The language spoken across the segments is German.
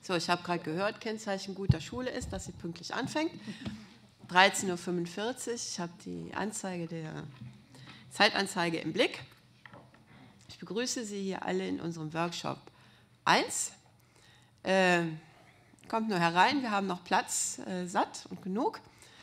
So, ich habe gerade gehört, Kennzeichen guter Schule ist, dass sie pünktlich anfängt. 13:45 Uhr, ich habe die Zeitanzeige im Blick. Ich begrüße Sie hier alle in unserem Workshop 1. Kommt nur herein, wir haben noch Platz, satt und genug.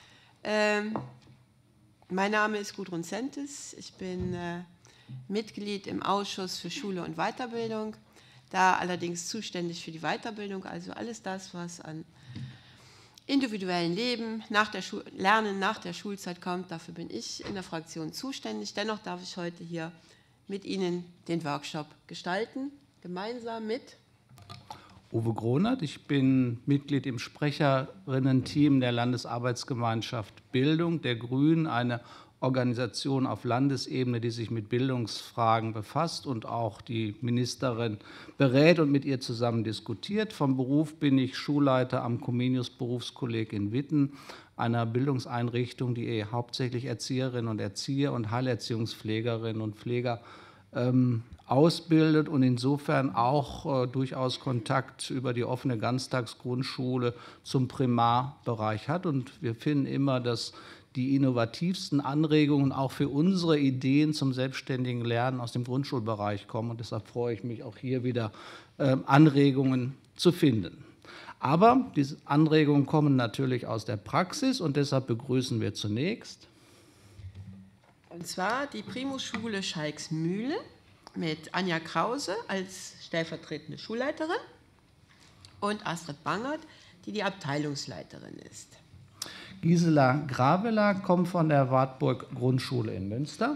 Mein Name ist Gudrun Sentes, ich bin Mitglied im Ausschuss für Schule und Weiterbildung, da allerdings zuständig für die Weiterbildung, also alles das, was an individuellen Leben, Lernen nach der Schulzeit kommt, dafür bin ich in der Fraktion zuständig. Dennoch darf ich heute hier mit Ihnen den Workshop gestalten, gemeinsam mit Uwe Gronert. Ich bin Mitglied im Sprecherinnen-Team der Landesarbeitsgemeinschaft Bildung der Grünen, eine Organisation auf Landesebene, die sich mit Bildungsfragen befasst und auch die Ministerin berät und mit ihr zusammen diskutiert. Vom Beruf bin ich Schulleiter am Comenius Berufskolleg in Witten, einer Bildungseinrichtung, die hauptsächlich Erzieherinnen und Erzieher und Heilerziehungspflegerinnen und Pfleger ausbildet und insofern auch durchaus Kontakt über die offene Ganztagsgrundschule zum Primarbereich hat. Und wir finden immer, dass die innovativsten Anregungen auch für unsere Ideen zum selbstständigen Lernen aus dem Grundschulbereich kommen. Und deshalb freue ich mich auch hier wieder Anregungen zu finden. Aber diese Anregungen kommen natürlich aus der Praxis und deshalb begrüßen wir zunächst. Und zwar die Primusschule Schalksmühle mit Anja Krause als stellvertretende Schulleiterin und Astrid Bangert, die die Abteilungsleiterin ist. Gisela Graveler kommt von der Wartburg Grundschule in Münster.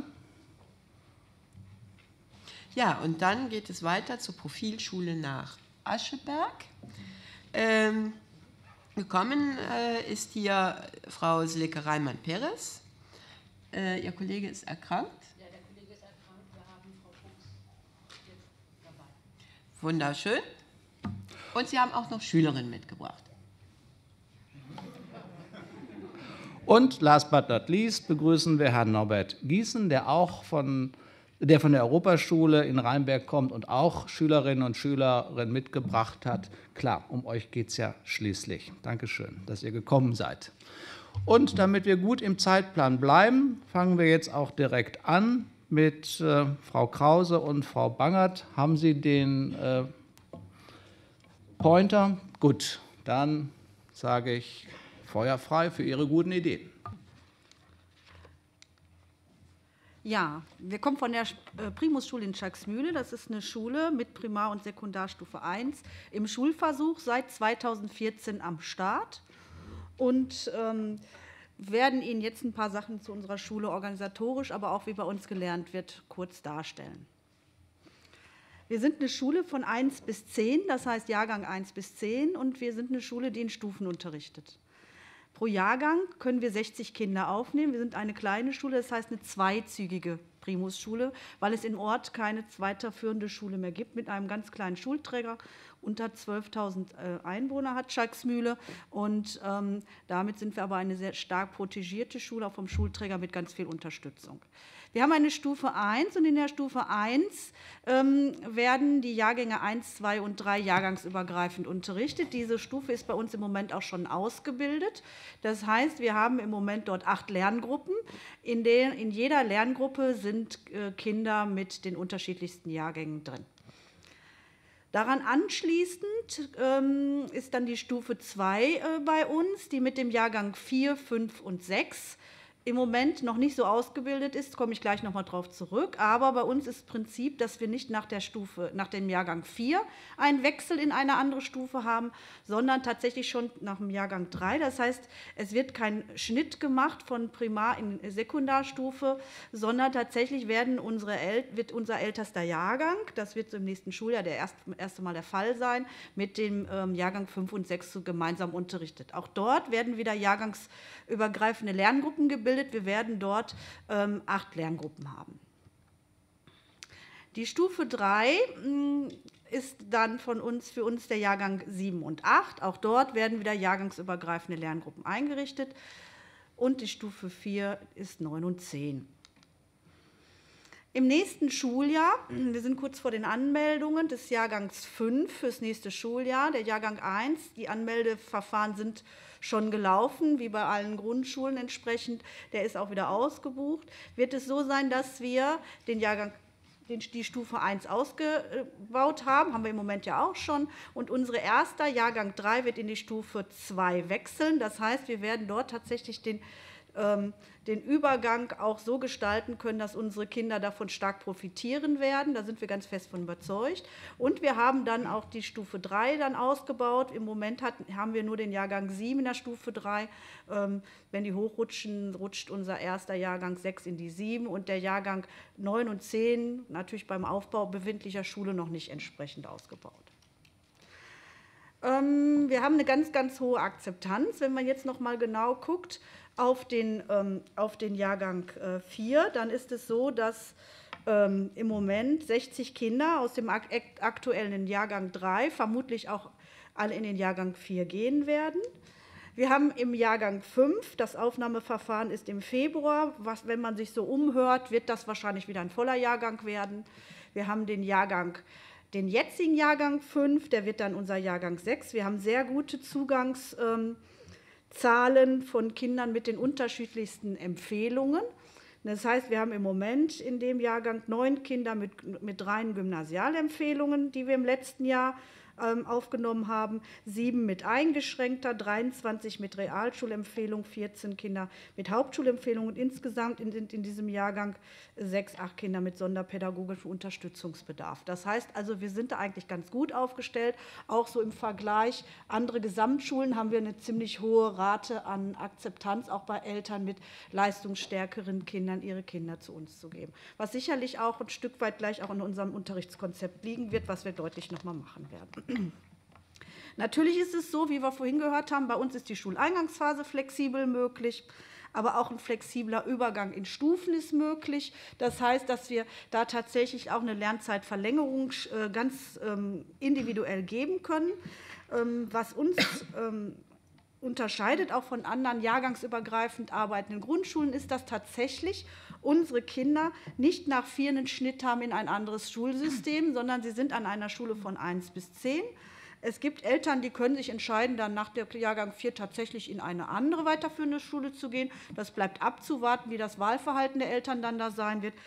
Ja, und dann geht es weiter zur Profilschule nach Ascheberg. Gekommen ist hier Frau Silke Reimann-Perez. Ihr Kollege ist erkrankt. Ja, der Kollege ist erkrankt. Wir haben Frau Fuchs jetzt dabei. Wunderschön. Und Sie haben auch noch Schülerinnen mitgebracht. Und last but not least begrüßen wir Herrn Norbert Gießen, der von der Europaschule in Rheinberg kommt und auch Schülerinnen und Schüler mitgebracht hat. Klar, um euch geht es ja schließlich. Dankeschön, dass ihr gekommen seid. Und damit wir gut im Zeitplan bleiben, fangen wir jetzt auch direkt an mit Frau Krause und Frau Bangert. Haben Sie den Pointer? Gut, dann sage ich Feuer frei für Ihre guten Ideen. Ja, wir kommen von der Primusschule in Schalksmühle. Das ist eine Schule mit Primar- und Sekundarstufe 1 im Schulversuch seit 2014 am Start und werden Ihnen jetzt ein paar Sachen zu unserer Schule organisatorisch, aber auch wie bei uns gelernt wird, kurz darstellen. Wir sind eine Schule von 1 bis 10, das heißt Jahrgang 1 bis 10, und wir sind eine Schule, die in Stufen unterrichtet. Pro Jahrgang können wir 60 Kinder aufnehmen. Wir sind eine kleine Schule, das heißt eine zweizügige Primusschule, weil es im Ort keine weiterführende Schule mehr gibt mit einem ganz kleinen Schulträger. Unter 12.000 Einwohner hat Schalksmühle und damit sind wir aber eine sehr stark protegierte Schule, auch vom Schulträger mit ganz viel Unterstützung. Wir haben eine Stufe 1 und in der Stufe 1 werden die Jahrgänge 1, 2 und 3 jahrgangsübergreifend unterrichtet. Diese Stufe ist bei uns im Moment auch schon ausgebildet. Das heißt, wir haben im Moment dort 8 Lerngruppen. In jeder Lerngruppe sind Kinder mit den unterschiedlichsten Jahrgängen drin. Daran anschließend ist dann die Stufe 2 bei uns, die mit dem Jahrgang 4, 5 und 6 im Moment noch nicht so ausgebildet ist, komme ich gleich noch mal drauf zurück. Aber bei uns ist das Prinzip, dass wir nicht nach dem Jahrgang 4 einen Wechsel in eine andere Stufe haben, sondern tatsächlich schon nach dem Jahrgang 3. Das heißt, es wird kein Schnitt gemacht von Primar- in Sekundarstufe, sondern tatsächlich wird unser ältester Jahrgang, das wird so im nächsten Schuljahr erste Mal der Fall sein, mit dem Jahrgang 5 und 6 gemeinsam unterrichtet. Auch dort werden wieder jahrgangsübergreifende Lerngruppen gebildet. Wir werden dort 8 Lerngruppen haben. Die Stufe 3 ist dann für uns der Jahrgang 7 und 8. Auch dort werden wieder jahrgangsübergreifende Lerngruppen eingerichtet. Und die Stufe 4 ist 9 und 10. Im nächsten Schuljahr, wir sind kurz vor den Anmeldungen des Jahrgangs 5 fürs nächste Schuljahr, der Jahrgang 1, die Anmeldeverfahren sind schon gelaufen, wie bei allen Grundschulen entsprechend, der ist auch wieder ausgebucht, wird es so sein, dass wir die Stufe 1 ausgebaut haben wir im Moment ja auch schon, und unser erster Jahrgang 3 wird in die Stufe 2 wechseln. Das heißt, wir werden dort tatsächlich den Übergang auch so gestalten können, dass unsere Kinder davon stark profitieren werden. Da sind wir ganz fest von überzeugt. Und wir haben dann auch die Stufe 3 dann ausgebaut. Im Moment haben wir nur den Jahrgang 7 in der Stufe 3. Wenn die hochrutschen, rutscht unser erster Jahrgang 6 in die 7 und der Jahrgang 9 und 10 natürlich beim Aufbau befindlicher Schule noch nicht entsprechend ausgebaut. Wir haben eine ganz, ganz hohe Akzeptanz. Wenn man jetzt noch mal genau guckt auf den Jahrgang 4, dann ist es so, dass im Moment 60 Kinder aus dem aktuellen Jahrgang 3 vermutlich auch alle in den Jahrgang 4 gehen werden. Wir haben im Jahrgang 5, das Aufnahmeverfahren ist im Februar, wenn man sich so umhört, wird das wahrscheinlich wieder ein voller Jahrgang werden. Wir haben den jetzigen Jahrgang 5, der wird dann unser Jahrgang 6. Wir haben sehr gute Zugangszahlen von Kindern mit den unterschiedlichsten Empfehlungen. Das heißt, wir haben im Moment in dem Jahrgang 9 Kinder mit reinen Gymnasialempfehlungen, die wir im letzten Jahr aufgenommen haben, 7 mit eingeschränkter, 23 mit Realschulempfehlung, 14 Kinder mit Hauptschulempfehlungen. Insgesamt sind in diesem Jahrgang 8 Kinder mit sonderpädagogischem Unterstützungsbedarf. Das heißt also, wir sind da eigentlich ganz gut aufgestellt. Auch so im Vergleich, andere Gesamtschulen haben wir eine ziemlich hohe Rate an Akzeptanz, auch bei Eltern mit leistungsstärkeren Kindern, ihre Kinder zu uns zu geben. Was sicherlich auch ein Stück weit gleich auch in unserem Unterrichtskonzept liegen wird, was wir deutlich noch mal machen werden. Natürlich ist es so, wie wir vorhin gehört haben, bei uns ist die Schuleingangsphase flexibel möglich, aber auch ein flexibler Übergang in Stufen ist möglich. Das heißt, dass wir da tatsächlich auch eine Lernzeitverlängerung ganz individuell geben können. Was uns unterscheidet auch von anderen jahrgangsübergreifend arbeitenden Grundschulen, ist, dass tatsächlich unsere Kinder nicht nach 4 einen Schnitt haben in ein anderes Schulsystem, sondern sie sind an einer Schule von 1 bis 10. Es gibt Eltern, die können sich entscheiden, dann nach dem Jahrgang 4 tatsächlich in eine andere weiterführende Schule zu gehen. Das bleibt abzuwarten, wie das Wahlverhalten der Eltern dann da sein wird.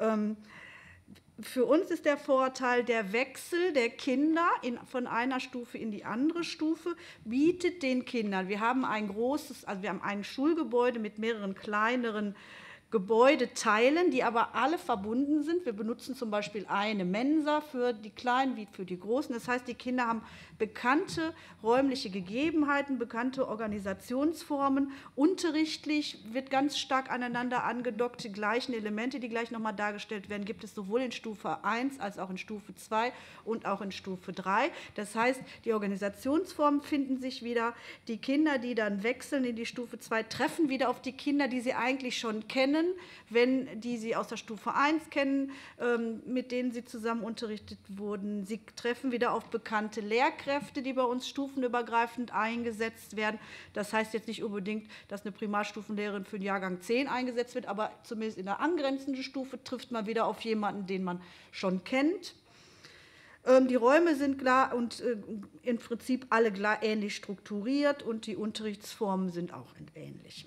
Für uns ist der Vorteil, der Wechsel der Kinder von einer Stufe in die andere Stufe bietet den Kindern. Wir haben ein Schulgebäude mit mehreren kleineren Gebäudeteilen, die aber alle verbunden sind. Wir benutzen zum Beispiel eine Mensa für die Kleinen wie für die Großen. Das heißt, die Kinder haben bekannte räumliche Gegebenheiten, bekannte Organisationsformen. Unterrichtlich wird ganz stark aneinander angedockt. Die gleichen Elemente, die gleich nochmal dargestellt werden, gibt es sowohl in Stufe 1 als auch in Stufe 2 und auch in Stufe 3. Das heißt, die Organisationsformen finden sich wieder. Die Kinder, die dann wechseln in die Stufe 2, treffen wieder auf die Kinder, die sie eigentlich schon kennen, die sie aus der Stufe 1 kennen, mit denen sie zusammen unterrichtet wurden. Sie treffen wieder auf bekannte Lehrkräfte, die bei uns stufenübergreifend eingesetzt werden. Das heißt jetzt nicht unbedingt, dass eine Primarstufenlehrerin für den Jahrgang 10 eingesetzt wird, aber zumindest in der angrenzenden Stufe trifft man wieder auf jemanden, den man schon kennt. Die Räume sind klar und im Prinzip alle ähnlich strukturiert und die Unterrichtsformen sind auch ähnlich.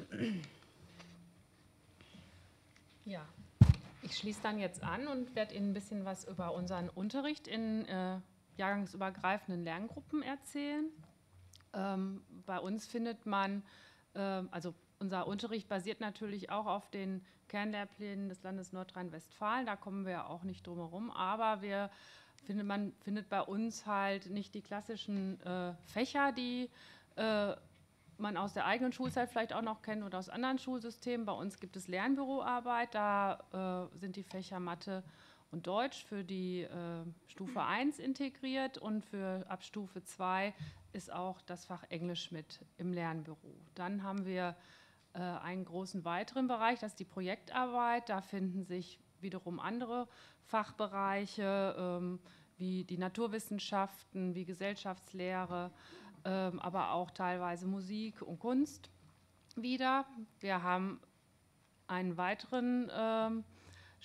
Ja, ich schließe dann jetzt an und werde Ihnen ein bisschen was über unseren Unterricht in jahrgangsübergreifenden Lerngruppen erzählen. Bei uns findet man, also unser Unterricht basiert natürlich auch auf den Kernlehrplänen des Landes Nordrhein-Westfalen, da kommen wir ja auch nicht drum herum, aber man findet bei uns halt nicht die klassischen Fächer, die man aus der eigenen Schulzeit vielleicht auch noch kennt oder aus anderen Schulsystemen. Bei uns gibt es Lernbüroarbeit, da sind die Fächer Mathe und Deutsch für die Stufe 1 integriert und ab Stufe 2 ist auch das Fach Englisch mit im Lernbüro. Dann haben wir einen großen weiteren Bereich, das ist die Projektarbeit. Da finden sich wiederum andere Fachbereiche wie die Naturwissenschaften, wie Gesellschaftslehre, aber auch teilweise Musik und Kunst wieder. Wir haben einen weiteren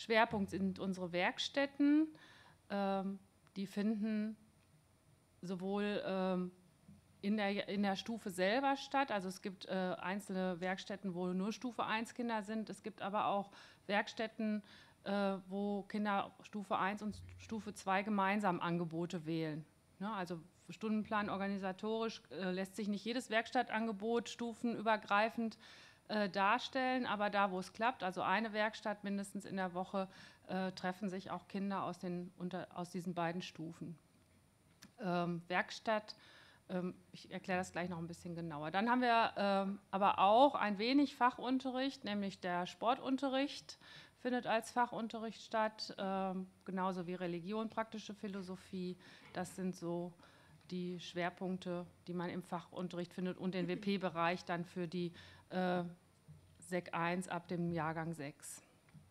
Schwerpunkt sind unsere Werkstätten. Die finden sowohl in der Stufe selber statt. Also es gibt einzelne Werkstätten, wo nur Stufe 1 Kinder sind. Es gibt aber auch Werkstätten, wo Kinder Stufe 1 und Stufe 2 gemeinsam Angebote wählen. Ne? Also Stundenplan organisatorisch lässt sich nicht jedes Werkstattangebot stufenübergreifend darstellen, aber da, wo es klappt, also eine Werkstatt mindestens in der Woche, treffen sich auch Kinder aus diesen beiden Stufen. Werkstatt, ich erkläre das gleich noch ein bisschen genauer. Dann haben wir aber auch ein wenig Fachunterricht, nämlich der Sportunterricht findet als Fachunterricht statt, genauso wie Religion, praktische Philosophie. Das sind so die Schwerpunkte, die man im Fachunterricht findet und den WP-Bereich dann für die Sek 1 ab dem Jahrgang 6.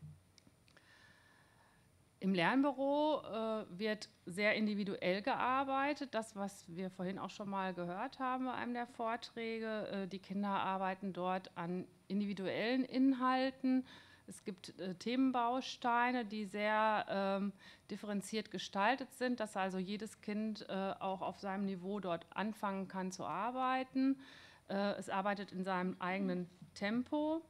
Im Lernbüro wird sehr individuell gearbeitet. Das, was wir vorhin auch schon mal gehört haben bei einem der Vorträge. Die Kinder arbeiten dort an individuellen Inhalten. Es gibt Themenbausteine, die sehr differenziert gestaltet sind, dass also jedes Kind auch auf seinem Niveau dort anfangen kann zu arbeiten. Es arbeitet in seinem eigenen Tempo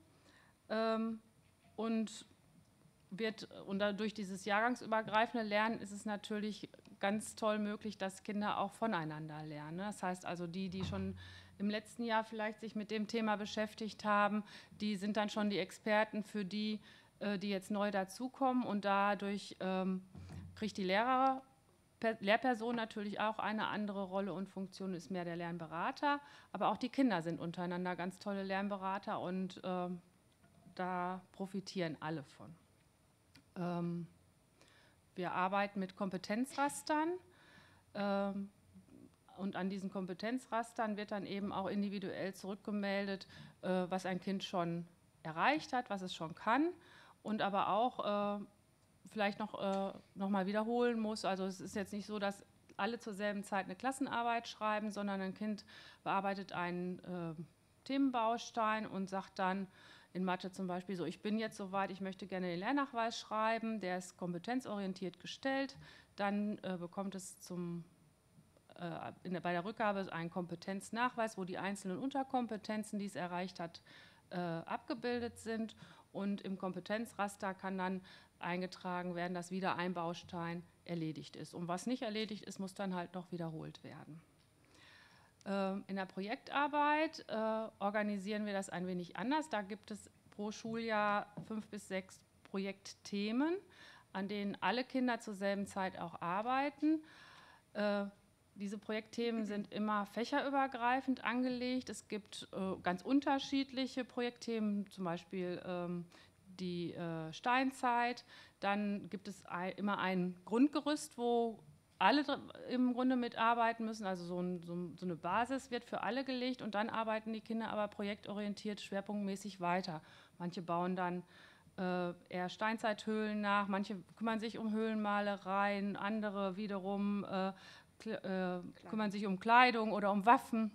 und durch dieses jahrgangsübergreifende Lernen ist es natürlich ganz toll möglich, dass Kinder auch voneinander lernen. Das heißt also, die schon im letzten Jahr vielleicht sich mit dem Thema beschäftigt haben, die sind dann schon die Experten für die jetzt neu dazukommen und dadurch kriegt die Lehrperson natürlich auch eine andere Rolle und Funktion, ist mehr der Lernberater, aber auch die Kinder sind untereinander ganz tolle Lernberater und da profitieren alle von. Wir arbeiten mit Kompetenzrastern und an diesen Kompetenzrastern wird dann eben auch individuell zurückgemeldet, was ein Kind schon erreicht hat, was es schon kann und aber auch vielleicht noch mal wiederholen muss. Also es ist jetzt nicht so, dass alle zur selben Zeit eine Klassenarbeit schreiben, sondern ein Kind bearbeitet einen Themenbaustein und sagt dann, in Mathe zum Beispiel so, ich bin jetzt soweit, ich möchte gerne den Lernnachweis schreiben, der ist kompetenzorientiert gestellt, dann bekommt es bei der Rückgabe einen Kompetenznachweis, wo die einzelnen Unterkompetenzen, die es erreicht hat, abgebildet sind und im Kompetenzraster kann dann eingetragen werden, dass wieder ein Baustein erledigt ist. Und was nicht erledigt ist, muss dann halt noch wiederholt werden. In der Projektarbeit organisieren wir das ein wenig anders. Da gibt es pro Schuljahr 5 bis 6 Projektthemen, an denen alle Kinder zur selben Zeit auch arbeiten. Diese Projektthemen sind immer fächerübergreifend angelegt. Es gibt ganz unterschiedliche Projektthemen, zum Beispiel die Steinzeit. Dann gibt es immer ein Grundgerüst, wo alle im Grunde mitarbeiten müssen, also so eine Basis wird für alle gelegt und dann arbeiten die Kinder aber projektorientiert, schwerpunktmäßig weiter. Manche bauen dann eher Steinzeithöhlen nach, manche kümmern sich um Höhlenmalereien, andere wiederum kümmern sich um Kleidung oder um Waffen,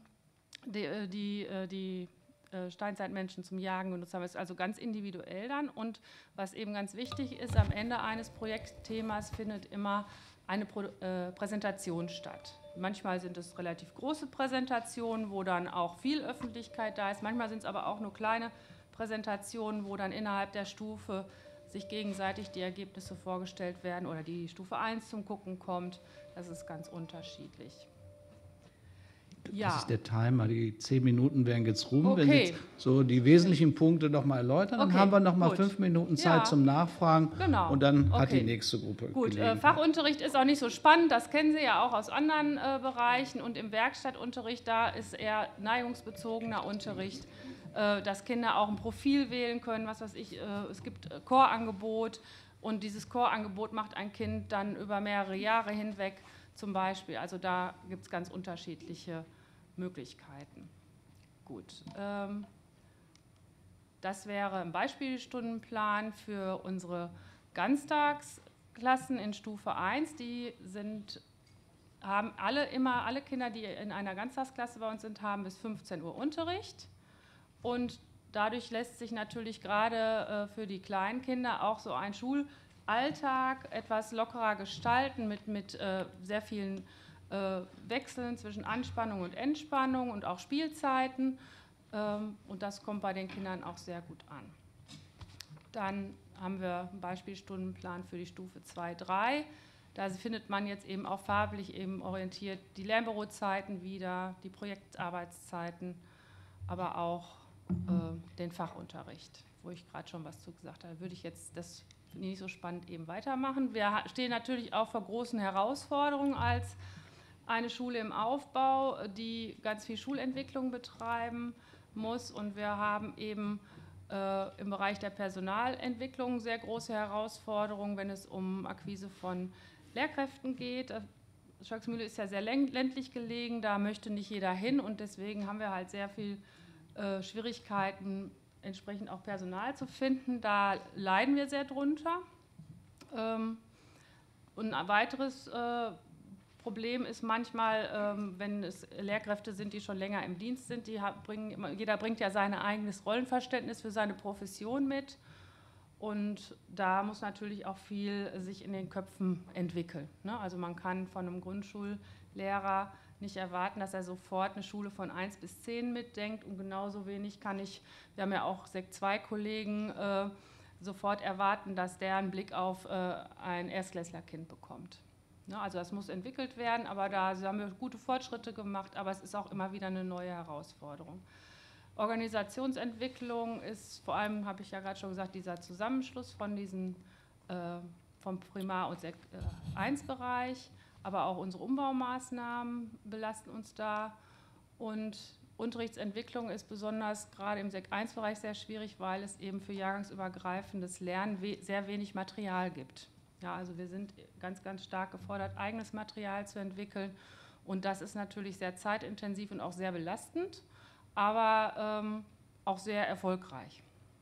die Steinzeitmenschen zum Jagen genutzt haben. Das ist also ganz individuell dann und was eben ganz wichtig ist, am Ende eines Projektthemas findet immer eine Präsentation statt. Manchmal sind es relativ große Präsentationen, wo dann auch viel Öffentlichkeit da ist. Manchmal sind es aber auch nur kleine Präsentationen, wo dann innerhalb der Stufe sich gegenseitig die Ergebnisse vorgestellt werden oder die Stufe 1 zum Gucken kommt. Das ist ganz unterschiedlich. Ja. Das ist der Timer, die 10 Minuten wären jetzt rum. Okay. Wenn Sie jetzt so die wesentlichen Punkte noch mal erläutern, dann haben wir noch mal 5 Minuten Zeit zum Nachfragen. Genau. Und dann hat die nächste Gruppe Gut, Fachunterricht ist auch nicht so spannend, das kennen Sie ja auch aus anderen Bereichen. Und im Werkstattunterricht, da ist eher neigungsbezogener Unterricht, dass Kinder auch ein Profil wählen können, was weiß ich, es gibt Chorangebot und dieses Chorangebot macht ein Kind dann über mehrere Jahre hinweg zum Beispiel. Also da gibt es ganz unterschiedliche Möglichkeiten. Gut, das wäre ein Beispielstundenplan für unsere Ganztagsklassen in Stufe 1. Die haben alle Kinder, die in einer Ganztagsklasse bei uns sind, haben bis 15 Uhr Unterricht. Und dadurch lässt sich natürlich gerade für die kleinen Kinder auch so ein Schulalltag etwas lockerer gestalten mit sehr vielen Wechseln zwischen Anspannung und Entspannung und auch Spielzeiten. Und das kommt bei den Kindern auch sehr gut an. Dann haben wir einen Beispielstundenplan für die Stufe 2, 3. Da findet man jetzt eben auch farblich eben orientiert die Lernbürozeiten wieder, die Projektarbeitszeiten, aber auch den Fachunterricht, wo ich gerade schon was zu gesagt habe. Da würde ich jetzt, das finde ich nicht so spannend, eben weitermachen. Wir stehen natürlich auch vor großen Herausforderungen als eine Schule im Aufbau, die ganz viel Schulentwicklung betreiben muss. Und wir haben eben im Bereich der Personalentwicklung sehr große Herausforderungen, wenn es um Akquise von Lehrkräften geht. Schalksmühle ist ja sehr ländlich gelegen, da möchte nicht jeder hin und deswegen haben wir halt sehr viel Schwierigkeiten, entsprechend auch Personal zu finden. Da leiden wir sehr drunter. Und ein weiteres Problem ist manchmal, wenn es Lehrkräfte sind, die schon länger im Dienst sind, jeder bringt ja sein eigenes Rollenverständnis für seine Profession mit. Und da muss natürlich auch viel sich in den Köpfen entwickeln. Ne? Also man kann von einem Grundschullehrer nicht erwarten, dass er sofort eine Schule von 1 bis 10 mitdenkt. Und genauso wenig wir haben ja auch Sek 2-Kollegen, sofort erwarten, dass der einen Blick auf ein Erstklässlerkind bekommt. Ne? Also das muss entwickelt werden, aber da haben wir gute Fortschritte gemacht, aber es ist auch immer wieder eine neue Herausforderung. Organisationsentwicklung ist vor allem, habe ich ja gerade schon gesagt, dieser Zusammenschluss von vom Primar- und Sek 1-Bereich, aber auch unsere Umbaumaßnahmen belasten uns da. Und Unterrichtsentwicklung ist besonders gerade im Sek 1-Bereich sehr schwierig, weil es eben für jahrgangsübergreifendes Lernen sehr wenig Material gibt. Ja, also wir sind ganz, ganz stark gefordert, eigenes Material zu entwickeln. Und das ist natürlich sehr zeitintensiv und auch sehr belastend, aber auch sehr erfolgreich.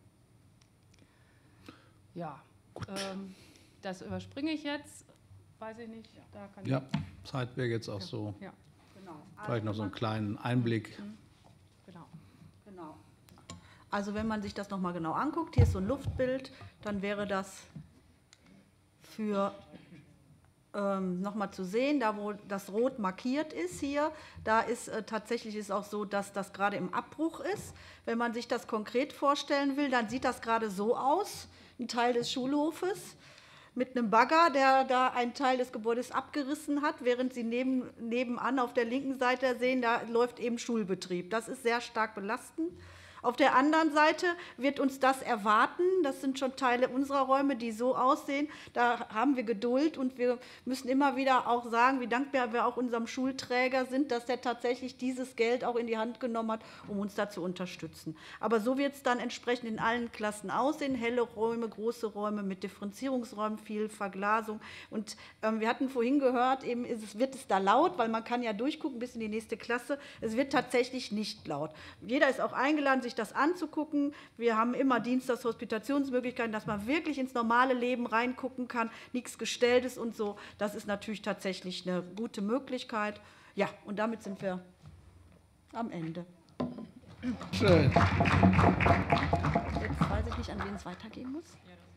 Ja, das überspringe ich jetzt, weiß ich nicht. Da kann ja, Zeit wäre jetzt auch so. Ja. Genau. Vielleicht noch so einen kleinen Einblick. Genau. Also wenn man sich das nochmal genau anguckt, hier ist so ein Luftbild, dann wäre das für nochmal zu sehen, da wo das rot markiert ist hier, da ist tatsächlich ist auch so, dass das gerade im Abbruch ist. Wenn man sich das konkret vorstellen will, dann sieht das gerade so aus, ein Teil des Schulhofes mit einem Bagger, der da einen Teil des Gebäudes abgerissen hat, während Sie nebenan auf der linken Seite sehen, da läuft eben Schulbetrieb. Das ist sehr stark belastend. Auf der anderen Seite wird uns das erwarten. Das sind schon Teile unserer Räume, die so aussehen. Da haben wir Geduld und wir müssen immer wieder auch sagen, wie dankbar wir auch unserem Schulträger sind, dass der tatsächlich dieses Geld auch in die Hand genommen hat, um uns da zu unterstützen. Aber so wird es dann entsprechend in allen Klassen aussehen. Helle Räume, große Räume mit Differenzierungsräumen, viel Verglasung. Und wir hatten vorhin gehört, eben wird es da laut, weil man kann ja durchgucken bis in die nächste Klasse. Es wird tatsächlich nicht laut. Jeder ist auch eingeladen, sich das anzugucken. Wir haben immer Dienstags Hospitationsmöglichkeiten, dass man wirklich ins normale Leben reingucken kann, nichts Gestelltes und so. Das ist natürlich tatsächlich eine gute Möglichkeit. Ja, und damit sind wir am Ende. Schön. Jetzt weiß ich nicht, an wen es weitergehen muss.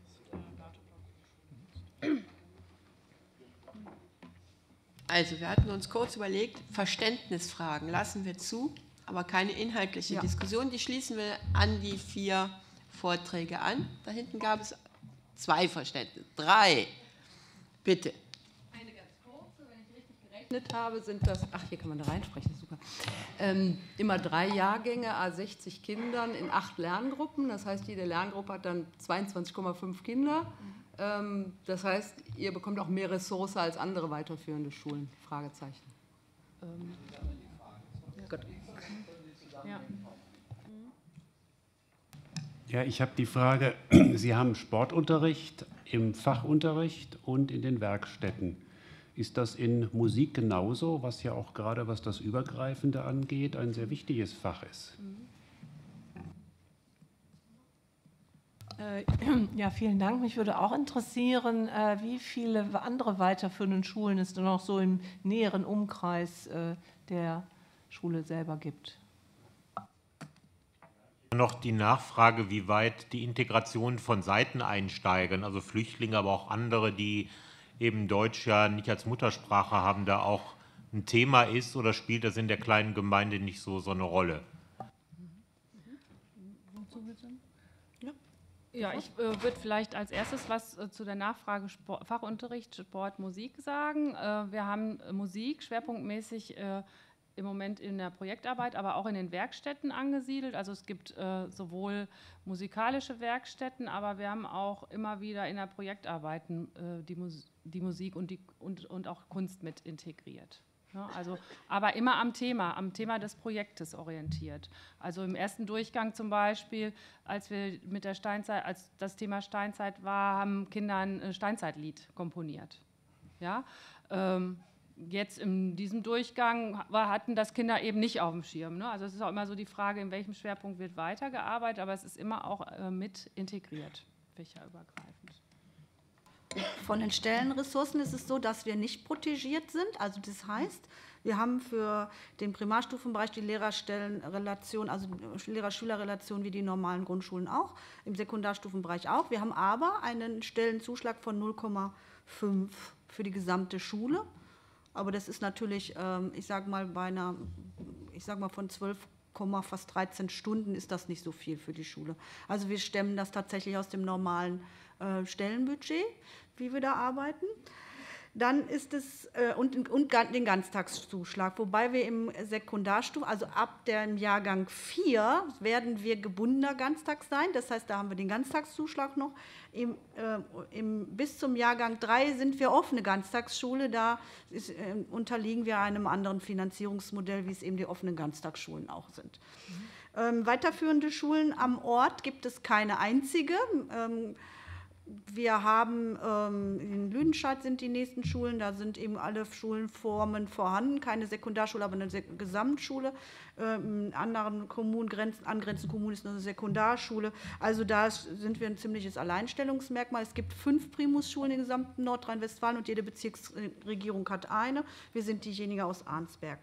Also, wir hatten uns kurz überlegt, Verständnisfragen lassen wir zu, aber keine inhaltliche Diskussion. Die schließen wir an die 4 Vorträge an. Da hinten gab es 2 Verständnisse. 3. Bitte. Eine ganz kurze, wenn ich richtig gerechnet habe, sind das, ach, hier kann man da reinsprechen, super. Immer 3 Jahrgänge, a 60 Kindern in 8 Lerngruppen. Das heißt, jede Lerngruppe hat dann 22,5 Kinder. Das heißt, ihr bekommt auch mehr Ressource als andere weiterführende Schulen? Fragezeichen. Gut. Ja. Ja, ich habe die Frage, Sie haben Sportunterricht im Fachunterricht und in den Werkstätten. Ist das in Musik genauso, was ja auch gerade, was das Übergreifende angeht, ein sehr wichtiges Fach ist? Ja, vielen Dank. Mich würde auch interessieren, wie viele andere weiterführende Schulen es denn noch so im näheren Umkreis der Schule selber gibt. Noch die Nachfrage, wie weit die Integration von Seiteneinsteigern, also Flüchtlinge, aber auch andere, die eben Deutsch ja nicht als Muttersprache haben, da auch ein Thema ist, oder spielt das in der kleinen Gemeinde nicht so eine Rolle? Ja, ich würde vielleicht als erstes was zu der Nachfrage Fachunterricht, Sport, Musik sagen. Wir haben Musik schwerpunktmäßig im Moment in der Projektarbeit, aber auch in den Werkstätten angesiedelt. Also es gibt sowohl musikalische Werkstätten, aber wir haben auch immer wieder in der Projektarbeiten die Musik und auch Kunst mit integriert. Ja, also, aber immer am Thema des Projektes orientiert. Also im ersten Durchgang zum Beispiel, als wir mit der Steinzeit, als das Thema Steinzeit war, haben Kinder ein Steinzeitlied komponiert. Ja, jetzt in diesem Durchgang hatten das Kinder eben nicht auf dem Schirm. Ne? Also es ist auch immer so die Frage, in welchem Schwerpunkt wird weitergearbeitet, aber es ist immer auch mit integriert, fächerübergreifend. Von den Stellenressourcen ist es so, dass wir nicht protegiert sind. Also das heißt, wir haben für den Primarstufenbereich die Lehrerstellenrelation, also Lehrer-Schüler-Relation wie die normalen Grundschulen auch, im Sekundarstufenbereich auch. Wir haben aber einen Stellenzuschlag von 0,5 für die gesamte Schule. Aber das ist natürlich, ich sage mal, von 12, fast 13 Stunden ist das nicht so viel für die Schule. Also wir stemmen das tatsächlich aus dem normalen Stellenbudget, wie wir da arbeiten. Dann ist es, und den Ganztagszuschlag, wobei wir im Sekundarstufe, also ab dem Jahrgang 4, werden wir gebundener Ganztag sein. Das heißt, da haben wir den Ganztagszuschlag noch. Bis zum Jahrgang 3 sind wir offene Ganztagsschule. Da unterliegen wir einem anderen Finanzierungsmodell, wie es eben die offenen Ganztagsschulen auch sind. Weiterführende Schulen am Ort gibt es keine einzige. Wir haben in Lüdenscheid sind die nächsten Schulen, da sind eben alle Schulenformen vorhanden, keine Sekundarschule, aber eine Gesamtschule. In anderen Kommunen, angrenzenden Kommunen ist eine Sekundarschule. Also da sind wir ein ziemliches Alleinstellungsmerkmal. Es gibt 5 Primusschulen im gesamten Nordrhein-Westfalen und jede Bezirksregierung hat eine. Wir sind diejenige aus Arnsberg.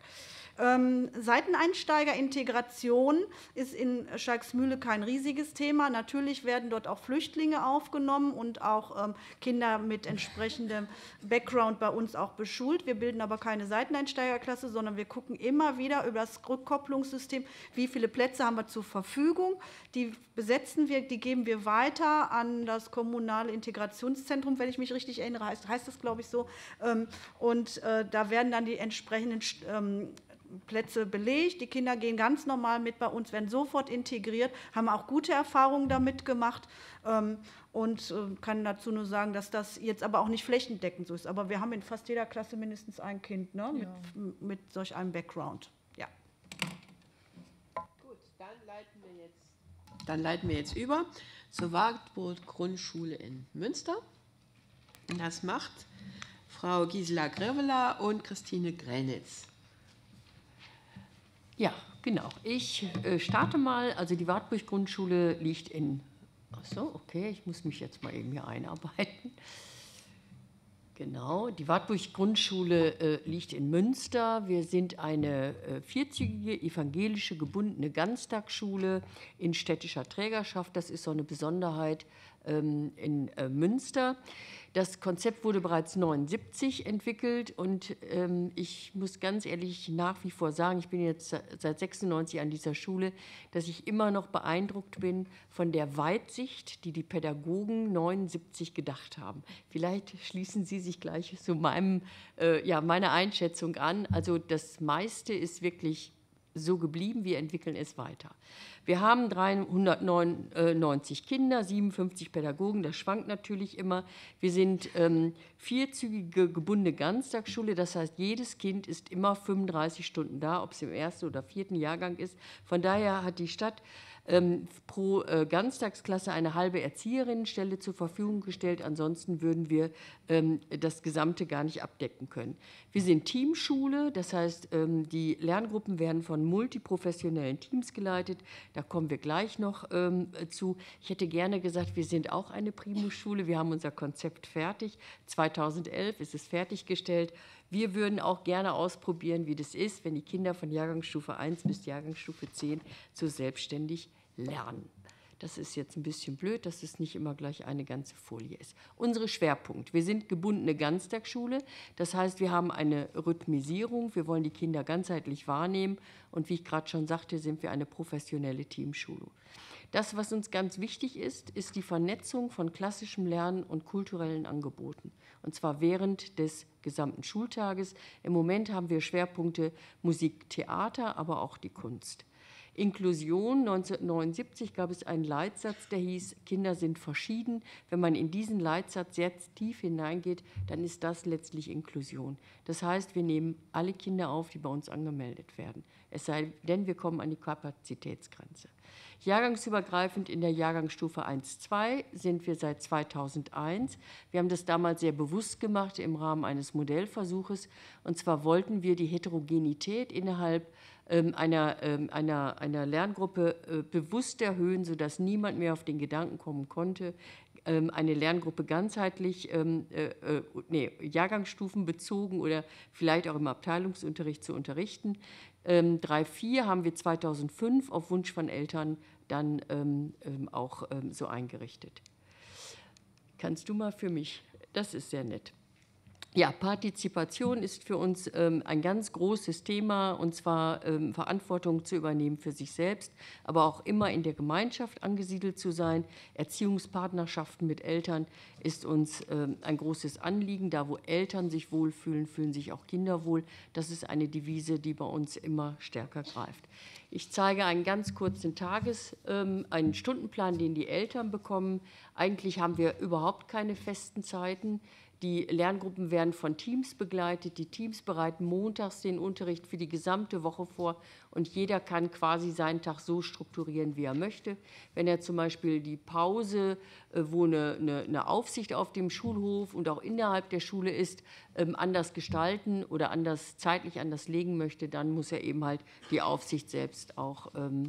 Seiteneinsteigerintegration ist in Schalksmühle kein riesiges Thema. Natürlich werden dort auch Flüchtlinge aufgenommen und auch Kinder mit entsprechendem Background bei uns auch beschult. Wir bilden aber keine Seiteneinsteigerklasse, sondern wir gucken immer wieder über das Rückkopplungssystem, wie viele Plätze haben wir zur Verfügung. Die besetzen wir, die geben wir weiter an das kommunale Integrationszentrum, wenn ich mich richtig erinnere, heißt das, glaube ich, so. Und da werden dann die entsprechenden Plätze belegt. Die Kinder gehen ganz normal mit bei uns, werden sofort integriert, haben auch gute Erfahrungen damit gemacht und kann dazu nur sagen, dass das jetzt aber auch nicht flächendeckend so ist. Aber wir haben in fast jeder Klasse mindestens ein Kind, ne, mit solch einem Background. Ja. Gut, dann leiten wir jetzt über zur Wartburg-Grundschule in Münster. Das macht Frau Gisela Grevela und Christine Grellnitz. Ja, genau. Ich starte mal. Also die Wartburg-Grundschule liegt in... Ach so, okay, ich muss mich jetzt mal eben hier einarbeiten. Genau, die Wartburg-Grundschule liegt in Münster. Wir sind eine vierzügige, evangelische, gebundene Ganztagsschule in städtischer Trägerschaft. Das ist so eine Besonderheit in Münster. Das Konzept wurde bereits 1979 entwickelt und ich muss ganz ehrlich nach wie vor sagen, ich bin jetzt seit 96 an dieser Schule, dass ich immer noch beeindruckt bin von der Weitsicht, die die Pädagogen 79 gedacht haben. Vielleicht schließen Sie sich gleich zu meiner Einschätzung an. Also das meiste ist wirklich so geblieben, wir entwickeln es weiter. Wir haben 399 Kinder, 57 Pädagogen, das schwankt natürlich immer. Wir sind vierzügige gebundene Ganztagsschule, das heißt, jedes Kind ist immer 35 Stunden da, ob es im 1. oder 4. Jahrgang ist. Von daher hat die Stadt pro Ganztagsklasse eine halbe Erzieherinnenstelle zur Verfügung gestellt. Ansonsten würden wir das Gesamte gar nicht abdecken können. Wir sind Teamschule, das heißt, die Lerngruppen werden von multiprofessionellen Teams geleitet. Da kommen wir gleich noch zu. Ich hätte gerne gesagt, wir sind auch eine Primusschule. Wir haben unser Konzept fertig. 2011 ist es fertiggestellt. Wir würden auch gerne ausprobieren, wie das ist, wenn die Kinder von Jahrgangsstufe 1 bis Jahrgangsstufe 10 so selbstständig lernen. Das ist jetzt ein bisschen blöd, dass es nicht immer gleich eine ganze Folie ist. Unsere Schwerpunkte. Wir sind gebundene Ganztagsschule. Das heißt, wir haben eine Rhythmisierung. Wir wollen die Kinder ganzheitlich wahrnehmen. Und wie ich gerade schon sagte, sind wir eine professionelle Teamschule. Das, was uns ganz wichtig ist, ist die Vernetzung von klassischem Lernen und kulturellen Angeboten. Und zwar während des gesamten Schultages. Im Moment haben wir Schwerpunkte Musik, Theater, aber auch die Kunst. Inklusion, 1979 gab es einen Leitsatz, der hieß, Kinder sind verschieden. Wenn man in diesen Leitsatz jetzt tief hineingeht, dann ist das letztlich Inklusion. Das heißt, wir nehmen alle Kinder auf, die bei uns angemeldet werden. Es sei denn, wir kommen an die Kapazitätsgrenze. Jahrgangsübergreifend in der Jahrgangsstufe 1-2 sind wir seit 2001. Wir haben das damals sehr bewusst gemacht im Rahmen eines Modellversuches. Und zwar wollten wir die Heterogenität innerhalb einer Lerngruppe bewusst erhöhen, sodass niemand mehr auf den Gedanken kommen konnte, eine Lerngruppe ganzheitlich, jahrgangsstufenbezogen oder vielleicht auch im Abteilungsunterricht zu unterrichten. 3-4 haben wir 2005 auf Wunsch von Eltern dann auch so eingerichtet. Kannst du mal für mich? Das ist sehr nett. Ja, Partizipation ist für uns ein ganz großes Thema, und zwar Verantwortung zu übernehmen für sich selbst, aber auch immer in der Gemeinschaft angesiedelt zu sein. Erziehungspartnerschaften mit Eltern ist uns ein großes Anliegen. Da, wo Eltern sich wohlfühlen, fühlen sich auch Kinder wohl. Das ist eine Devise, die bei uns immer stärker greift. Ich zeige einen ganz kurzen einen Stundenplan, den die Eltern bekommen. Eigentlich haben wir überhaupt keine festen Zeiten. Die Lerngruppen werden von Teams begleitet. Die Teams bereiten montags den Unterricht für die gesamte Woche vor und jeder kann quasi seinen Tag so strukturieren, wie er möchte. Wenn er zum Beispiel die Pause, wo eine Aufsicht auf dem Schulhof und auch innerhalb der Schule ist, anders gestalten oder zeitlich anders legen möchte, dann muss er eben halt die Aufsicht selbst auch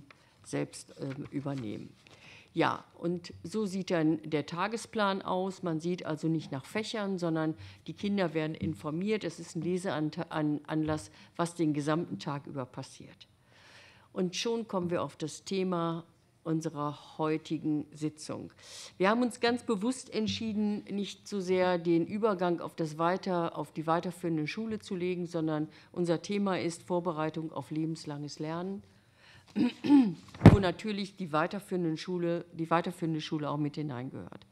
übernehmen. Ja, und so sieht dann der Tagesplan aus. Man sieht also nicht nach Fächern, sondern die Kinder werden informiert. Es ist ein Leseanlass, was den gesamten Tag über passiert. Und schon kommen wir auf das Thema unserer heutigen Sitzung. Wir haben uns ganz bewusst entschieden, nicht so sehr den Übergang auf die weiterführende Schule zu legen, sondern unser Thema ist Vorbereitung auf lebenslanges Lernen, wo natürlich die weiterführende Schule auch mit hineingehört.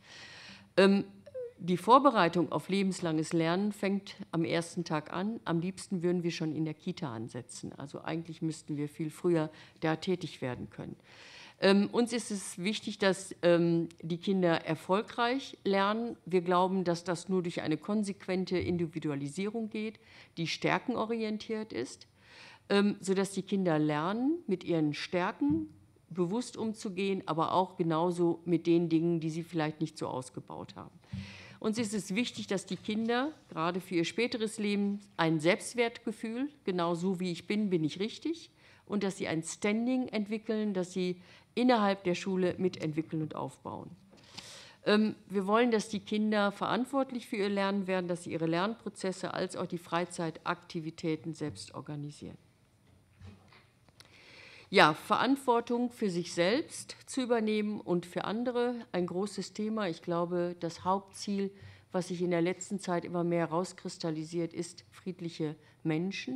Die Vorbereitung auf lebenslanges Lernen fängt am ersten Tag an. Am liebsten würden wir schon in der Kita ansetzen. Also eigentlich müssten wir viel früher da tätig werden können. Uns ist es wichtig, dass die Kinder erfolgreich lernen. Wir glauben, dass das nur durch eine konsequente Individualisierung geht, die stärkenorientiert ist, sodass die Kinder lernen, mit ihren Stärken bewusst umzugehen, aber auch genauso mit den Dingen, die sie vielleicht nicht so ausgebaut haben. Uns ist es wichtig, dass die Kinder, gerade für ihr späteres Leben, ein Selbstwertgefühl, genau so wie ich bin ich richtig, und dass sie ein Standing entwickeln, das sie innerhalb der Schule mitentwickeln und aufbauen. Wir wollen, dass die Kinder verantwortlich für ihr Lernen werden, dass sie ihre Lernprozesse als auch die Freizeitaktivitäten selbst organisieren. Ja, Verantwortung für sich selbst zu übernehmen und für andere, ein großes Thema. Ich glaube, das Hauptziel, was sich in der letzten Zeit immer mehr herauskristallisiert, ist friedliche Menschen.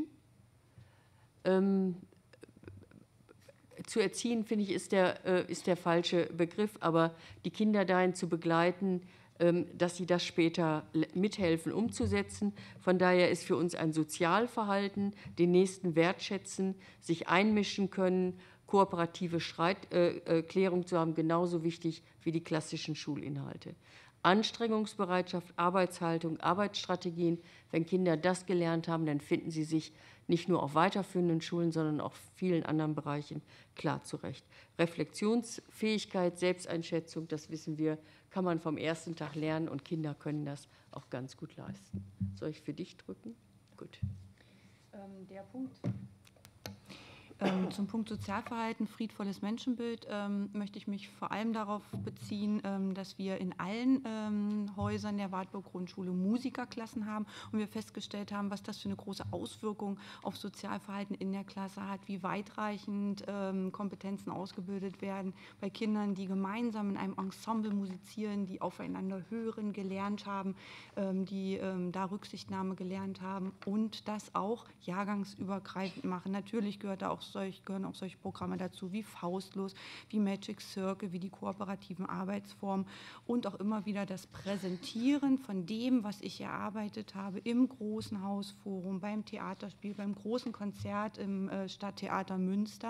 Zu erziehen, finde ich, ist der falsche Begriff, aber die Kinder dahin zu begleiten, dass sie das später mithelfen umzusetzen. Von daher ist für uns ein Sozialverhalten, den Nächsten wertschätzen, sich einmischen können, kooperative Streitklärung zu haben, genauso wichtig wie die klassischen Schulinhalte. Anstrengungsbereitschaft, Arbeitshaltung, Arbeitsstrategien. Wenn Kinder das gelernt haben, dann finden sie sich nicht nur auf weiterführenden Schulen, sondern auch vielen anderen Bereichen klar zurecht. Reflexionsfähigkeit, Selbsteinschätzung, das wissen wir, kann man vom ersten Tag lernen und Kinder können das auch ganz gut leisten. Soll ich für dich drücken? Gut. Der Punkt. Zum Punkt Sozialverhalten, friedvolles Menschenbild, möchte ich mich vor allem darauf beziehen, dass wir in allen Häusern der Wartburg-Grundschule Musikerklassen haben und wir festgestellt haben, was das für eine große Auswirkung auf Sozialverhalten in der Klasse hat, wie weitreichend Kompetenzen ausgebildet werden bei Kindern, die gemeinsam in einem Ensemble musizieren, die aufeinander hören gelernt haben, die da Rücksichtnahme gelernt haben und das auch jahrgangsübergreifend machen. Natürlich gehören auch solche Programme dazu wie Faustlos, wie Magic Circle, wie die kooperativen Arbeitsformen und auch immer wieder das Präsentieren von dem, was ich erarbeitet habe im großen Hausforum, beim Theaterspiel, beim großen Konzert im Stadttheater Münster.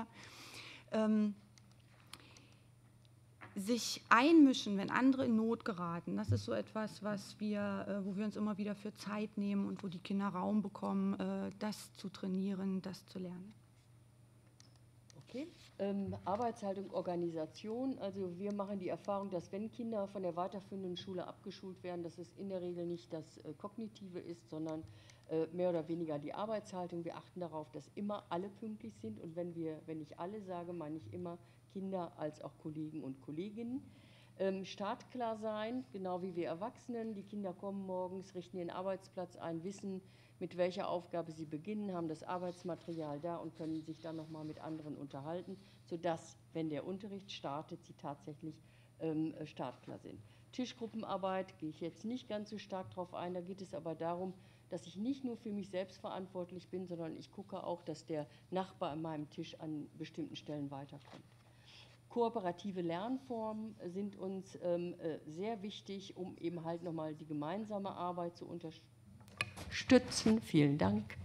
Sich einmischen, wenn andere in Not geraten, das ist so etwas, wo wir uns immer wieder für Zeit nehmen und wo die Kinder Raum bekommen, das zu trainieren, das zu lernen. Okay. Arbeitshaltung, Organisation. Also wir machen die Erfahrung, dass wenn Kinder von der weiterführenden Schule abgeschult werden, dass es in der Regel nicht das Kognitive ist, sondern mehr oder weniger die Arbeitshaltung. Wir achten darauf, dass immer alle pünktlich sind und wenn ich alle sage, meine ich immer Kinder als auch Kollegen und Kolleginnen. Startklar sein, genau wie wir Erwachsenen. Die Kinder kommen morgens, richten ihren Arbeitsplatz ein, wissen, mit welcher Aufgabe sie beginnen, haben das Arbeitsmaterial da und können sich dann nochmal mit anderen unterhalten, sodass, wenn der Unterricht startet, sie tatsächlich startklar sind. Tischgruppenarbeit gehe ich jetzt nicht ganz so stark drauf ein, da geht es aber darum, dass ich nicht nur für mich selbst verantwortlich bin, sondern ich gucke auch, dass der Nachbar an meinem Tisch an bestimmten Stellen weiterkommt. Kooperative Lernformen sind uns sehr wichtig, um eben halt nochmal die gemeinsame Arbeit zu unterstützen. Vielen Dank.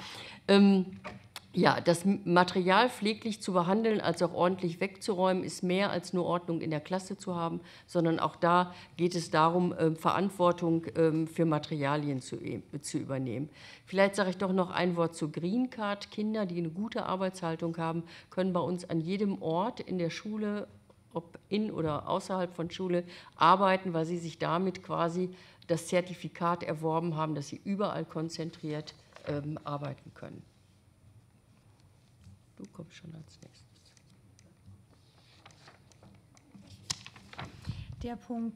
Ja, das Material pfleglich zu behandeln, als auch ordentlich wegzuräumen, ist mehr als nur Ordnung in der Klasse zu haben, sondern auch da geht es darum, Verantwortung für Materialien zu übernehmen. Vielleicht sage ich doch noch ein Wort zu Green Card. Kinder, die eine gute Arbeitshaltung haben, können bei uns an jedem Ort in der Schule, ob in oder außerhalb von Schule, arbeiten, weil sie sich damit quasi das Zertifikat erworben haben, dass sie überall konzentriert arbeiten können. Du kommst schon als nächstes. Der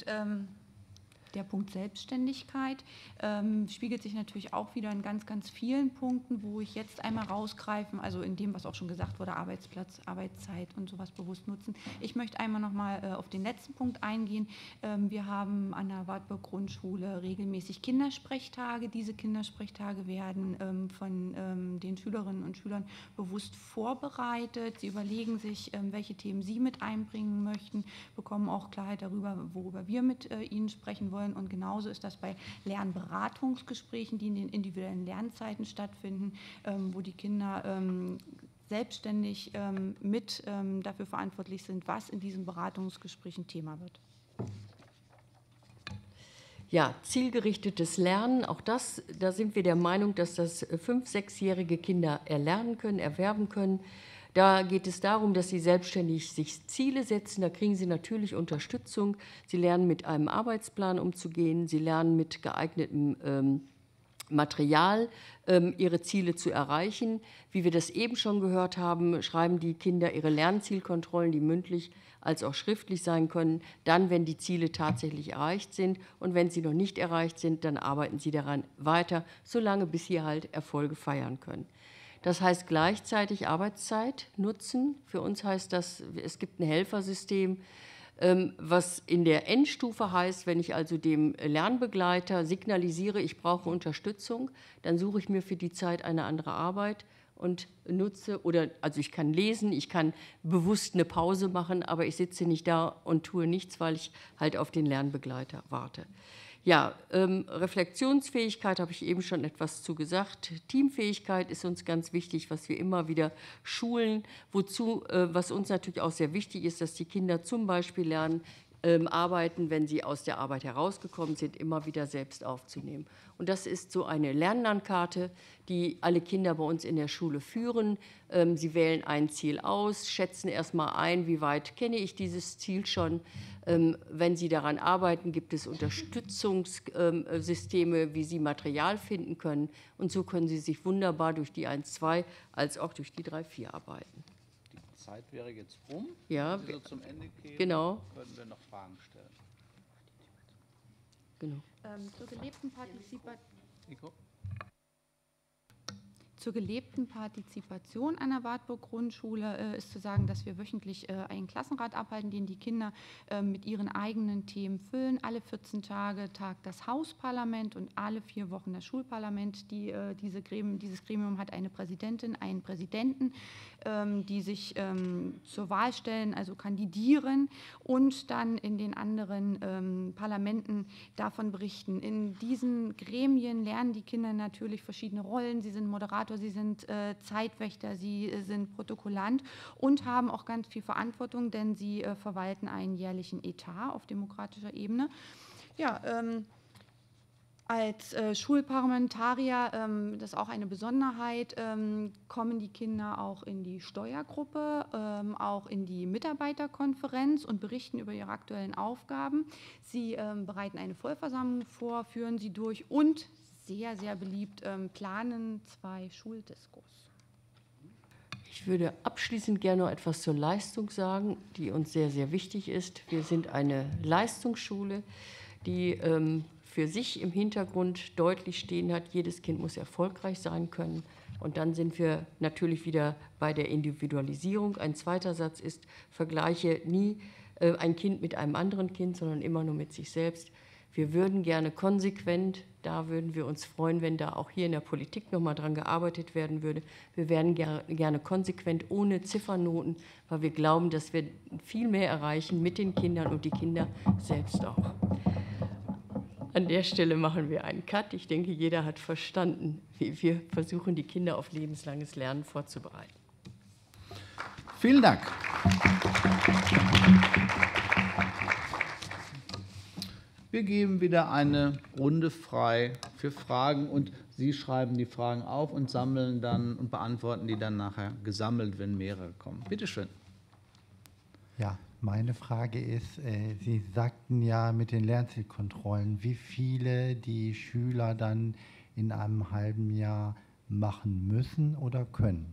Punkt Selbstständigkeit spiegelt sich natürlich auch wieder in ganz, ganz vielen Punkten, wo ich jetzt einmal rausgreifen, also in dem, was auch schon gesagt wurde, Arbeitsplatz, Arbeitszeit und sowas bewusst nutzen. Ich möchte einmal noch mal auf den letzten Punkt eingehen. Wir haben an der Wartburg-Grundschule regelmäßig Kindersprechtage. Diese Kindersprechtage werden von den Schülerinnen und Schülern bewusst vorbereitet. Sie überlegen sich, welche Themen sie mit einbringen möchten, bekommen auch Klarheit darüber, worüber wir mit ihnen sprechen wollen. Und genauso ist das bei Lernberatungsgesprächen, die in den individuellen Lernzeiten stattfinden, wo die Kinder selbstständig mit dafür verantwortlich sind, was in diesen Beratungsgesprächen Thema wird. Ja, zielgerichtetes Lernen, auch das, da sind wir der Meinung, dass das 5-, 6-jährige Kinder erlernen können, erwerben können. Da geht es darum, dass sie selbstständig sich Ziele setzen. Da kriegen sie natürlich Unterstützung. Sie lernen mit einem Arbeitsplan umzugehen. Sie lernen mit geeignetem Material ihre Ziele zu erreichen. Wie wir das eben schon gehört haben, schreiben die Kinder ihre Lernzielkontrollen, die mündlich als auch schriftlich sein können, dann, wenn die Ziele tatsächlich erreicht sind. Und wenn sie noch nicht erreicht sind, dann arbeiten sie daran weiter, solange bis sie halt Erfolge feiern können. Das heißt gleichzeitig Arbeitszeit nutzen. Für uns heißt das, es gibt ein Helfersystem, was in der Endstufe heißt, wenn ich also dem Lernbegleiter signalisiere, ich brauche Unterstützung, dann suche ich mir für die Zeit eine andere Arbeit und nutze, also ich kann lesen, ich kann bewusst eine Pause machen, aber ich sitze nicht da und tue nichts, weil ich halt auf den Lernbegleiter warte. Ja, Reflexionsfähigkeit habe ich eben schon etwas zu gesagt. Teamfähigkeit ist uns ganz wichtig, was wir immer wieder schulen. Was uns natürlich auch sehr wichtig ist, dass die Kinder zum Beispiel lernen, Arbeiten, wenn sie aus der Arbeit herausgekommen sind, immer wieder selbst aufzunehmen. Und das ist so eine Lernlandkarte, die alle Kinder bei uns in der Schule führen. Sie wählen ein Ziel aus, schätzen erstmal ein, wie weit kenne ich dieses Ziel schon. Wenn sie daran arbeiten, gibt es Unterstützungssysteme, wie sie Material finden können. Und so können sie sich wunderbar durch die 1-2 als auch durch die 3-4 arbeiten. Zeit wäre jetzt um. Ja, Wenn wir so zum Ende gehen, genau. können wir noch Fragen stellen. Genau. Zur gelebten Partizipation an der Wartburg Grundschule ist zu sagen, dass wir wöchentlich einen Klassenrat abhalten, den die Kinder mit ihren eigenen Themen füllen. Alle 14 Tage tagt das Hausparlament und alle 4 Wochen das Schulparlament. Dieses Gremium hat eine Präsidentin, einen Präsidenten, die sich zur Wahl stellen, also kandidieren und dann in den anderen Parlamenten davon berichten. In diesen Gremien lernen die Kinder natürlich verschiedene Rollen. Sie sind Moderator, sie sind Zeitwächter, sie sind Protokollant und haben auch ganz viel Verantwortung, denn sie verwalten einen jährlichen Etat auf demokratischer Ebene. Ja, als Schulparlamentarier, das ist auch eine Besonderheit, kommen die Kinder auch in die Steuergruppe, auch in die Mitarbeiterkonferenz und berichten über ihre aktuellen Aufgaben. Sie bereiten eine Vollversammlung vor, führen sie durch und sehr, sehr beliebt, planen 2 Schuldiskos. Ich würde abschließend gerne noch etwas zur Leistung sagen, die uns sehr, sehr wichtig ist. Wir sind eine Leistungsschule, die für sich im Hintergrund deutlich stehen hat, jedes Kind muss erfolgreich sein können. Und dann sind wir natürlich wieder bei der Individualisierung. Ein zweiter Satz ist, vergleiche nie ein Kind mit einem anderen Kind, sondern immer nur mit sich selbst. Wir würden gerne konsequent, da würden wir uns freuen, wenn da auch hier in der Politik noch mal dran gearbeitet werden würde. Wir werden gerne konsequent ohne Ziffernoten, weil wir glauben, dass wir viel mehr erreichen mit den Kindern und die Kinder selbst auch. An der Stelle machen wir einen Cut. Ich denke, jeder hat verstanden, wie wir versuchen, die Kinder auf lebenslanges Lernen vorzubereiten. Vielen Dank. Wir geben wieder eine Runde frei für Fragen und Sie schreiben die Fragen auf und sammeln dann und beantworten die dann nachher gesammelt, wenn mehrere kommen. Bitte schön. Ja, meine Frage ist, Sie sagten ja mit den Lernzielkontrollen, wie viele die Schüler dann in einem halben Jahr machen müssen oder können?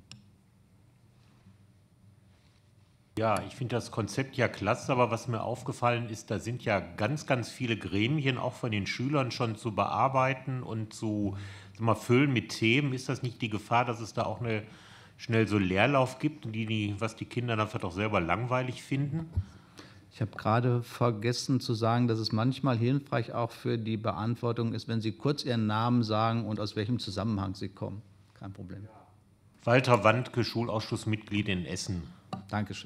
Ja, ich finde das Konzept ja klasse, aber was mir aufgefallen ist, da sind ja ganz, ganz viele Gremien auch von den Schülern schon zu bearbeiten und zu füllen mit Themen. Ist das nicht die Gefahr, dass es da auch schnell so Leerlauf gibt, was die Kinder dann vielleicht auch selber langweilig finden? Ich habe gerade vergessen zu sagen, dass es manchmal hilfreich auch für die Beantwortung ist, wenn Sie kurz Ihren Namen sagen und aus welchem Zusammenhang Sie kommen. Kein Problem. Walter Wandke, Schulausschussmitglied in Essen. Dankeschön.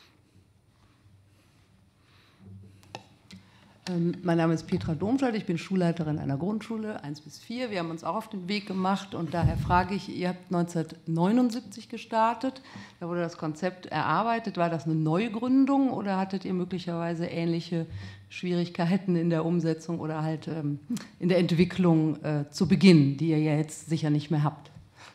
Mein Name ist Petra Domscheit, ich bin Schulleiterin einer Grundschule, 1 bis 4. Wir haben uns auch auf den Weg gemacht und daher frage ich, ihr habt 1979 gestartet, da wurde das Konzept erarbeitet. War das eine Neugründung oder hattet ihr möglicherweise ähnliche Schwierigkeiten in der Umsetzung oder halt in der Entwicklung zu Beginn, die ihr ja jetzt sicher nicht mehr habt?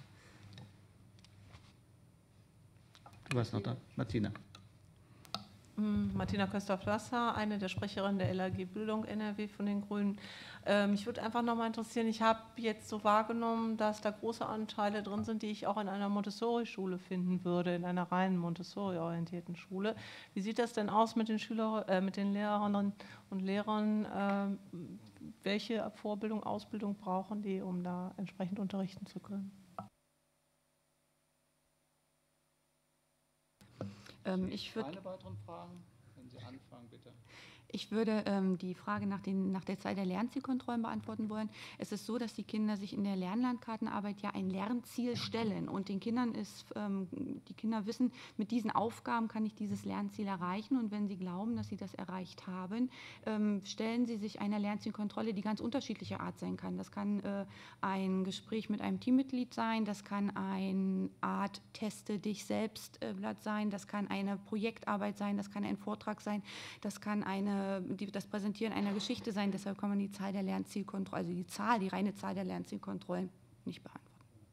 Du warst noch da, Martina. Martina Köster-Plasser, eine der Sprecherinnen der LAG Bildung NRW von den Grünen. Mich würde einfach noch mal interessieren, ich habe jetzt so wahrgenommen, dass da große Anteile drin sind, die ich auch in einer Montessori-Schule finden würde, in einer rein Montessori-orientierten Schule. Wie sieht das denn aus mit den mit den Lehrerinnen und Lehrern? Welche Vorbildung, Ausbildung brauchen die, um da entsprechend unterrichten zu können? Keine weiteren Fragen? Wenn Sie anfangen, bitte. Ich würde die Frage nach der Zahl der Lernzielkontrollen beantworten wollen. Es ist so, dass die Kinder sich in der Lernlandkartenarbeit ja ein Lernziel stellen und die Kinder wissen, mit diesen Aufgaben kann ich dieses Lernziel erreichen und wenn sie glauben, dass sie das erreicht haben, stellen sie sich einer Lernzielkontrolle, die ganz unterschiedlicher Art sein kann. Das kann ein Gespräch mit einem Teammitglied sein, das kann eine Art Teste dich selbst Blatt sein, das kann eine Projektarbeit sein, das kann ein Vortrag sein, das kann eine das Präsentieren einer Geschichte sein. Deshalb kann man die Zahl der Lernzielkontrollen, also die reine Zahl der Lernzielkontrollen nicht beantworten.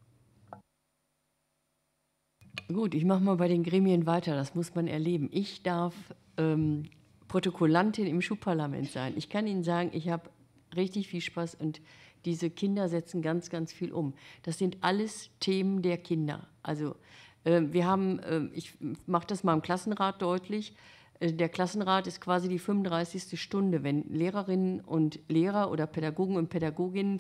Gut, ich mache mal bei den Gremien weiter, das muss man erleben. Ich darf Protokollantin im Schulparlament sein. Ich kann Ihnen sagen, ich habe richtig viel Spaß und diese Kinder setzen ganz, ganz viel um. Das sind alles Themen der Kinder. Also wir haben, ich mache das mal im Klassenrat deutlich, der Klassenrat ist quasi die 35. Stunde, wenn Lehrerinnen und Lehrer oder Pädagogen und Pädagoginnen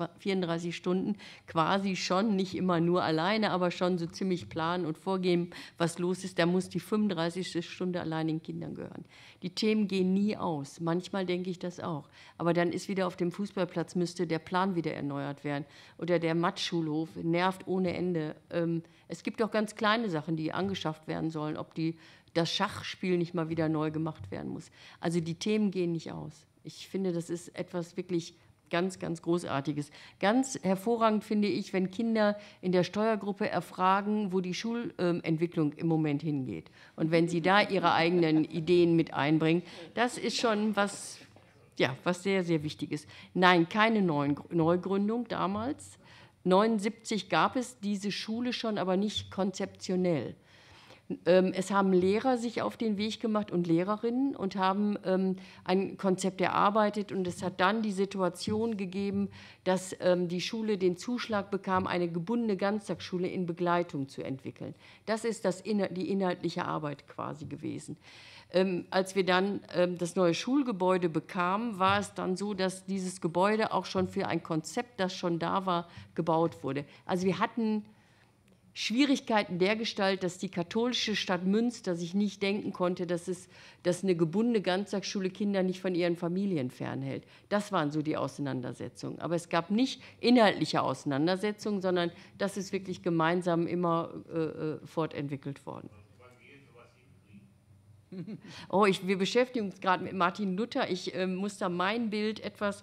34 Stunden quasi schon, nicht immer nur alleine, aber schon so ziemlich planen und vorgeben, was los ist, da muss die 35. Stunde allein den Kindern gehören. Die Themen gehen nie aus, manchmal denke ich das auch, aber dann ist wieder auf dem Fußballplatz, müsste der Plan wieder erneuert werden oder der Matschschulhof nervt ohne Ende. Es gibt auch ganz kleine Sachen, die angeschafft werden sollen, ob das Schachspiel nicht mal wieder neu gemacht werden muss. Also die Themen gehen nicht aus. Ich finde, das ist etwas wirklich ganz, ganz Großartiges. Ganz hervorragend finde ich, wenn Kinder in der Steuergruppe erfragen, wo die Schulentwicklung im Moment hingeht. Und wenn sie da ihre eigenen Ideen mit einbringen, das ist schon was sehr, sehr Wichtiges. Nein, keine Neugründung damals. 1979 gab es diese Schule schon, aber nicht konzeptionell. Es haben Lehrer sich auf den Weg gemacht und Lehrerinnen und haben ein Konzept erarbeitet. Und es hat dann die Situation gegeben, dass die Schule den Zuschlag bekam, eine gebundene Ganztagsschule in Begleitung zu entwickeln. Das ist die inhaltliche Arbeit quasi gewesen. Als wir dann das neue Schulgebäude bekamen, war es dann so, dass dieses Gebäude auch schon für ein Konzept, das schon da war, gebaut wurde. Also wir hatten Schwierigkeiten dergestalt, dass die katholische Stadt Münster sich nicht denken konnte, dass eine gebundene Ganztagsschule Kinder nicht von ihren Familien fernhält. Das waren so die Auseinandersetzungen. Aber es gab nicht inhaltliche Auseinandersetzungen, sondern das ist wirklich gemeinsam immer fortentwickelt worden. Oh, wir beschäftigen uns gerade mit Martin Luther. Ich muss da mein Bild etwas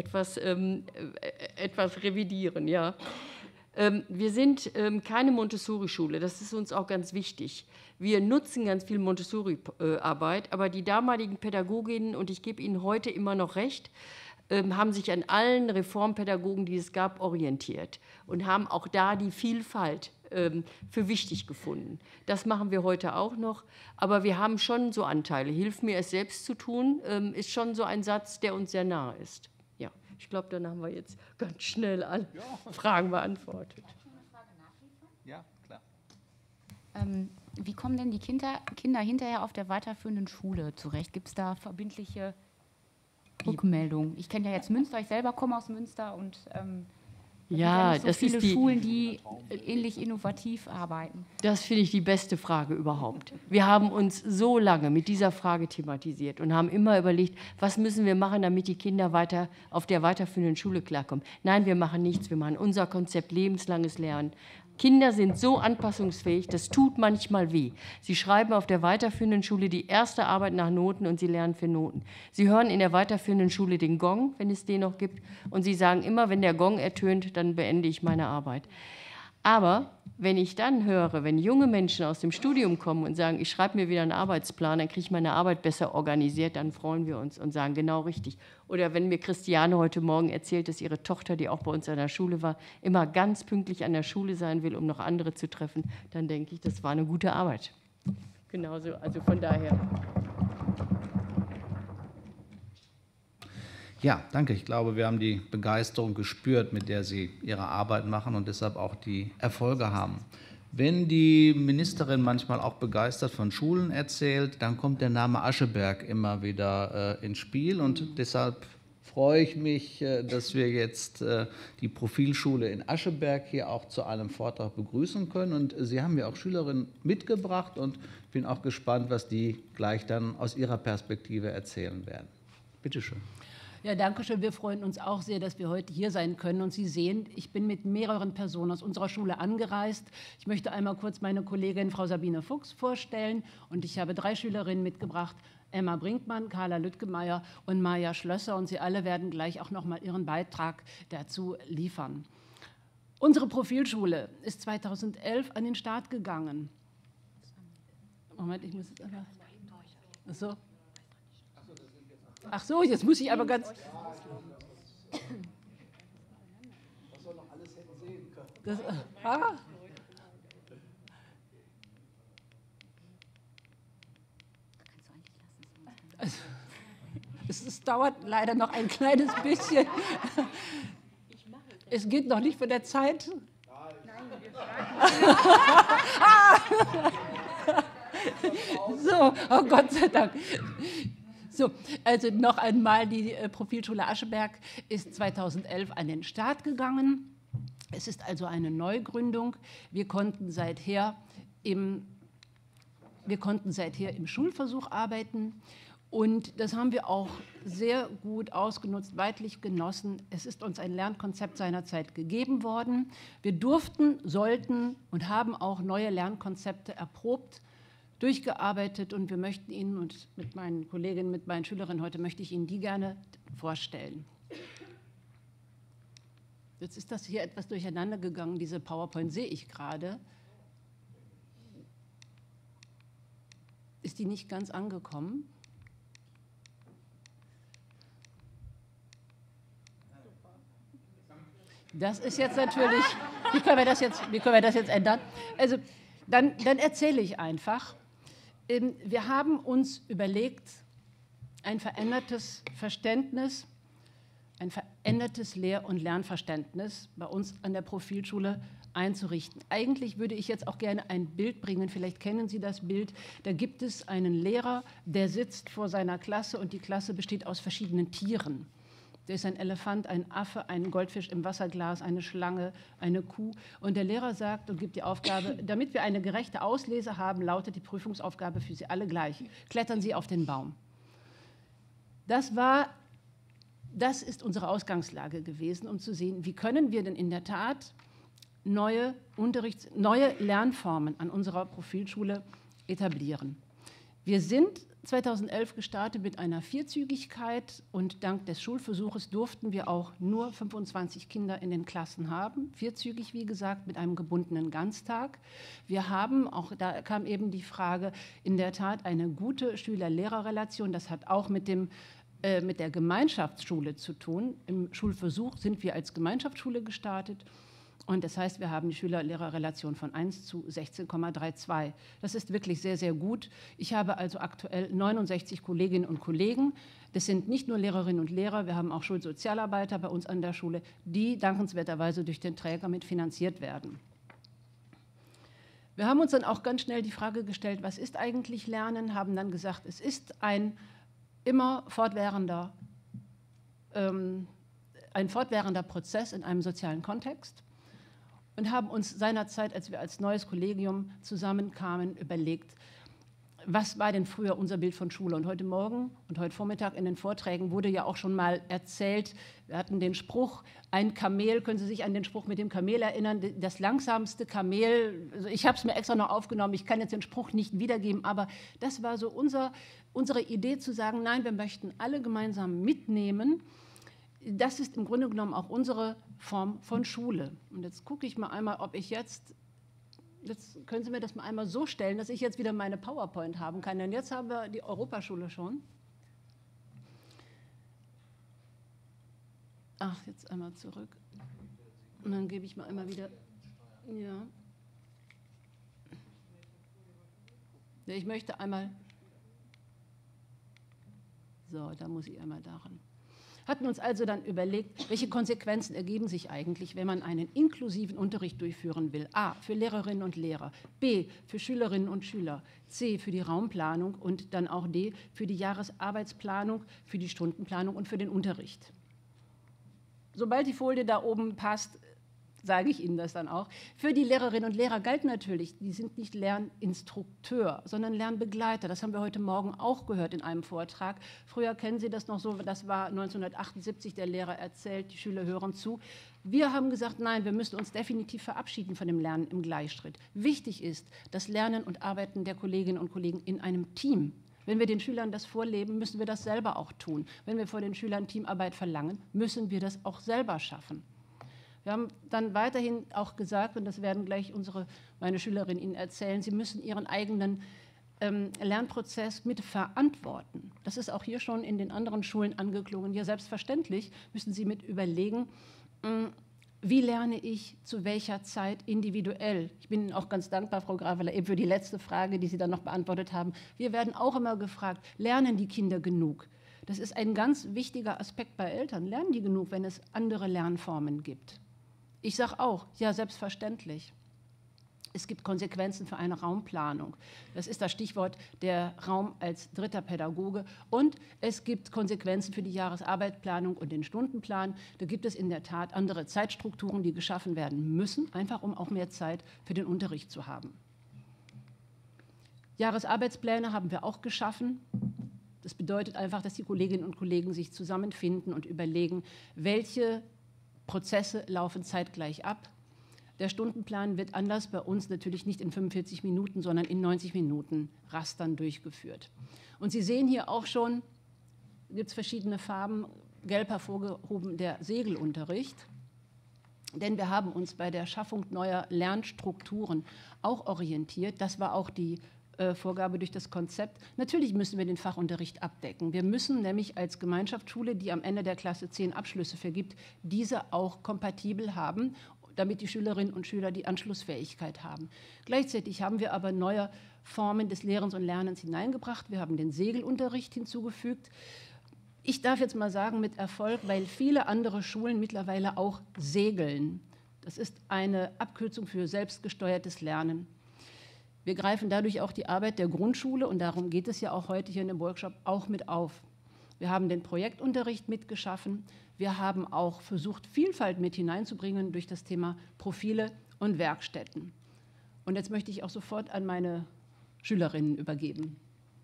revidieren, ja. Wir sind keine Montessori-Schule, das ist uns auch ganz wichtig. Wir nutzen ganz viel Montessori-Arbeit, aber die damaligen Pädagoginnen, und ich gebe Ihnen heute immer noch recht, haben sich an allen Reformpädagogen, die es gab, orientiert und haben auch da die Vielfalt für wichtig gefunden. Das machen wir heute auch noch, aber wir haben schon so Anteile. Hilf mir, es selbst zu tun, ist schon so ein Satz, der uns sehr nahe ist. Ja, ich glaube, dann haben wir jetzt ganz schnell alle Fragen beantwortet. Ja, klar. Wie kommen denn die Kinder hinterher auf der weiterführenden Schule zurecht? Gibt es da verbindliche Rückmeldungen? Ich kenne ja jetzt Münster, ich selber komme aus Münster und ja, so viele Schulen, die ähnlich innovativ arbeiten. Das finde ich die beste Frage überhaupt. Wir haben uns so lange mit dieser Frage thematisiert und haben immer überlegt, was müssen wir machen, damit die Kinder weiter auf der weiterführenden Schule klarkommen. Nein, wir machen nichts, wir machen unser Konzept lebenslanges Lernen. Kinder sind so anpassungsfähig, das tut manchmal weh. Sie schreiben auf der weiterführenden Schule die erste Arbeit nach Noten und sie lernen für Noten. Sie hören in der weiterführenden Schule den Gong, wenn es den noch gibt, und sie sagen immer, wenn der Gong ertönt, dann beende ich meine Arbeit. Aber wenn ich dann höre, wenn junge Menschen aus dem Studium kommen und sagen, ich schreibe mir wieder einen Arbeitsplan, dann kriege ich meine Arbeit besser organisiert, dann freuen wir uns und sagen, genau richtig. Oder wenn mir Christiane heute Morgen erzählt, dass ihre Tochter, die auch bei uns an der Schule war, immer ganz pünktlich an der Schule sein will, um noch andere zu treffen, dann denke ich, das war eine gute Arbeit. Genauso, also von daher. Ja, danke. Ich glaube, wir haben die Begeisterung gespürt, mit der Sie Ihre Arbeit machen und deshalb auch die Erfolge haben. Wenn die Ministerin manchmal auch begeistert von Schulen erzählt, dann kommt der Name Ascheberg immer wieder ins Spiel und deshalb freue ich mich, dass wir jetzt die Profilschule in Ascheberg hier auch zu einem Vortrag begrüßen können. Und Sie haben ja auch Schülerinnen mitgebracht und ich bin auch gespannt, was die gleich dann aus ihrer Perspektive erzählen werden. Bitte schön. Ja, danke schön. Wir freuen uns auch sehr, dass wir heute hier sein können. Und Sie sehen, ich bin mit mehreren Personen aus unserer Schule angereist. Ich möchte einmal kurz meine Kollegin Frau Sabine Fuchs vorstellen. Und ich habe 3 Schülerinnen mitgebracht, Emma Brinkmann, Carla Lüttgemeier und Maja Schlösser. Und Sie alle werden gleich auch noch mal Ihren Beitrag dazu liefern. Unsere Profilschule ist 2011 an den Start gegangen. Moment, ich muss jetzt einfach... So. Ach so, jetzt muss ich aber ganz... Das, also, es dauert leider noch ein kleines bisschen. Es geht noch nicht von der Zeit. So, oh Gott sei Dank. So, also noch einmal, die Profilschule Ascheberg ist 2011 an den Start gegangen. Es ist also eine Neugründung. Wir konnten seither im Schulversuch arbeiten. Und das haben wir auch sehr gut ausgenutzt, weidlich genossen. Es ist uns ein Lernkonzept seinerzeit gegeben worden. Wir durften, sollten und haben auch neue Lernkonzepte erprobt, durchgearbeitet. Und wir möchten Ihnen und mit meinen Kolleginnen, mit meinen Schülerinnen heute möchte ich Ihnen die gerne vorstellen. Jetzt ist das hier etwas durcheinander gegangen. Diese PowerPoint sehe ich gerade. Ist die nicht ganz angekommen? Das ist jetzt natürlich, wie können wir das jetzt ändern? Also, dann erzähle ich einfach. Wir haben uns überlegt, ein verändertes Verständnis, ein verändertes Lehr- und Lernverständnis bei uns an der Profilschule einzurichten. Eigentlich würde ich jetzt auch gerne ein Bild bringen, vielleicht kennen Sie das Bild. Da gibt es einen Lehrer, der sitzt vor seiner Klasse und die Klasse besteht aus verschiedenen Tieren. Da ist ein Elefant, ein Affe, ein Goldfisch im Wasserglas, eine Schlange, eine Kuh. Und der Lehrer sagt und gibt die Aufgabe, damit wir eine gerechte Auslese haben, lautet die Prüfungsaufgabe für Sie alle gleich. Klettern Sie auf den Baum. Das ist unsere Ausgangslage gewesen, um zu sehen, wie können wir denn in der Tat neue Lernformen an unserer Profilschule etablieren. Wir sind 2011 gestartet mit einer Vierzügigkeit und dank des Schulversuches durften wir auch nur 25 Kinder in den Klassen haben. Vierzügig, wie gesagt, mit einem gebundenen Ganztag. Wir haben, auch da kam eben die Frage, in der Tat eine gute Schüler-Lehrer-Relation. Das hat auch mit der Gemeinschaftsschule zu tun. Im Schulversuch sind wir als Gemeinschaftsschule gestartet. Und das heißt, wir haben die Schüler-Lehrer-Relation von 1 zu 16,32. Das ist wirklich sehr, sehr gut. Ich habe also aktuell 69 Kolleginnen und Kollegen. Das sind nicht nur Lehrerinnen und Lehrer, wir haben auch Schulsozialarbeiter bei uns an der Schule, die dankenswerterweise durch den Träger mitfinanziert werden. Wir haben uns dann auch ganz schnell die Frage gestellt, was ist eigentlich Lernen? Haben dann gesagt, es ist ein immer fortwährender Prozess in einem sozialen Kontext. Und haben uns seinerzeit, als wir als neues Kollegium zusammenkamen, überlegt, was war denn früher unser Bild von Schule? Und heute Morgen und heute Vormittag in den Vorträgen wurde ja auch schon mal erzählt, wir hatten den Spruch, ein Kamel, können Sie sich an den Spruch mit dem Kamel erinnern, das langsamste Kamel, also ich habe es mir extra noch aufgenommen, ich kann jetzt den Spruch nicht wiedergeben, aber das war so unsere Idee zu sagen, nein, wir möchten alle gemeinsam mitnehmen. Das ist im Grunde genommen auch unsere Form von Schule. Und jetzt gucke ich mal einmal, ob ich jetzt können Sie mir das mal einmal so stellen, dass ich jetzt wieder meine PowerPoint haben kann. Denn jetzt haben wir die Europaschule schon. Ach, jetzt einmal zurück. Und dann gebe ich mal einmal wieder, ja. Ich möchte einmal, so, da muss ich einmal daran. Hatten uns also dann überlegt, welche Konsequenzen ergeben sich eigentlich, wenn man einen inklusiven Unterricht durchführen will. A, für Lehrerinnen und Lehrer, B, für Schülerinnen und Schüler, C, für die Raumplanung und dann auch D, für die Jahresarbeitsplanung, für die Stundenplanung und für den Unterricht. Sobald die Folie da oben passt, sage ich Ihnen das dann auch. Für die Lehrerinnen und Lehrer galt natürlich, die sind nicht Lerninstrukteur, sondern Lernbegleiter. Das haben wir heute Morgen auch gehört in einem Vortrag. Früher kennen Sie das noch so, das war 1978, der Lehrer erzählt, die Schüler hören zu. Wir haben gesagt, nein, wir müssen uns definitiv verabschieden von dem Lernen im Gleichschritt. Wichtig ist das Lernen und Arbeiten der Kolleginnen und Kollegen in einem Team. Wenn wir den Schülern das vorleben, müssen wir das selber auch tun. Wenn wir vor den Schülern Teamarbeit verlangen, müssen wir das auch selber schaffen. Wir haben dann weiterhin auch gesagt, und das werden gleich meine Schülerinnen Ihnen erzählen, sie müssen ihren eigenen Lernprozess mit verantworten. Das ist auch hier schon in den anderen Schulen angeklungen. Ja, selbstverständlich müssen Sie mit überlegen, wie lerne ich zu welcher Zeit individuell? Ich bin Ihnen auch ganz dankbar, Frau Graveler, eben für die letzte Frage, die Sie dann noch beantwortet haben. Wir werden auch immer gefragt, lernen die Kinder genug? Das ist ein ganz wichtiger Aspekt bei Eltern. Lernen die genug, wenn es andere Lernformen gibt? Ich sage auch, ja, selbstverständlich. Es gibt Konsequenzen für eine Raumplanung. Das ist das Stichwort, der Raum als dritter Pädagoge. Und es gibt Konsequenzen für die Jahresarbeitsplanung und den Stundenplan. Da gibt es in der Tat andere Zeitstrukturen, die geschaffen werden müssen, einfach um auch mehr Zeit für den Unterricht zu haben. Jahresarbeitspläne haben wir auch geschaffen. Das bedeutet einfach, dass die Kolleginnen und Kollegen sich zusammenfinden und überlegen, welche Prozesse laufen zeitgleich ab. Der Stundenplan wird anders bei uns natürlich nicht in 45 Minuten, sondern in 90 Minuten Rastern durchgeführt. Und Sie sehen hier auch schon, gibt es verschiedene Farben, gelb hervorgehoben der Segelunterricht. Denn wir haben uns bei der Schaffung neuer Lernstrukturen auch orientiert. Das war auch die Vorgabe durch das Konzept. Natürlich müssen wir den Fachunterricht abdecken. Wir müssen nämlich als Gemeinschaftsschule, die am Ende der Klasse 10 Abschlüsse vergibt, diese auch kompatibel haben, damit die Schülerinnen und Schüler die Anschlussfähigkeit haben. Gleichzeitig haben wir aber neue Formen des Lehrens und Lernens hineingebracht. Wir haben den Segelunterricht hinzugefügt. Ich darf jetzt mal sagen, mit Erfolg, weil viele andere Schulen mittlerweile auch segeln. Das ist eine Abkürzung für selbstgesteuertes Lernen. Wir greifen dadurch auch die Arbeit der Grundschule, und darum geht es ja auch heute hier in dem Workshop, auch mit auf. Wir haben den Projektunterricht mitgeschaffen. Wir haben auch versucht, Vielfalt mit hineinzubringen durch das Thema Profile und Werkstätten. Und jetzt möchte ich auch sofort an meine Schülerinnen übergeben.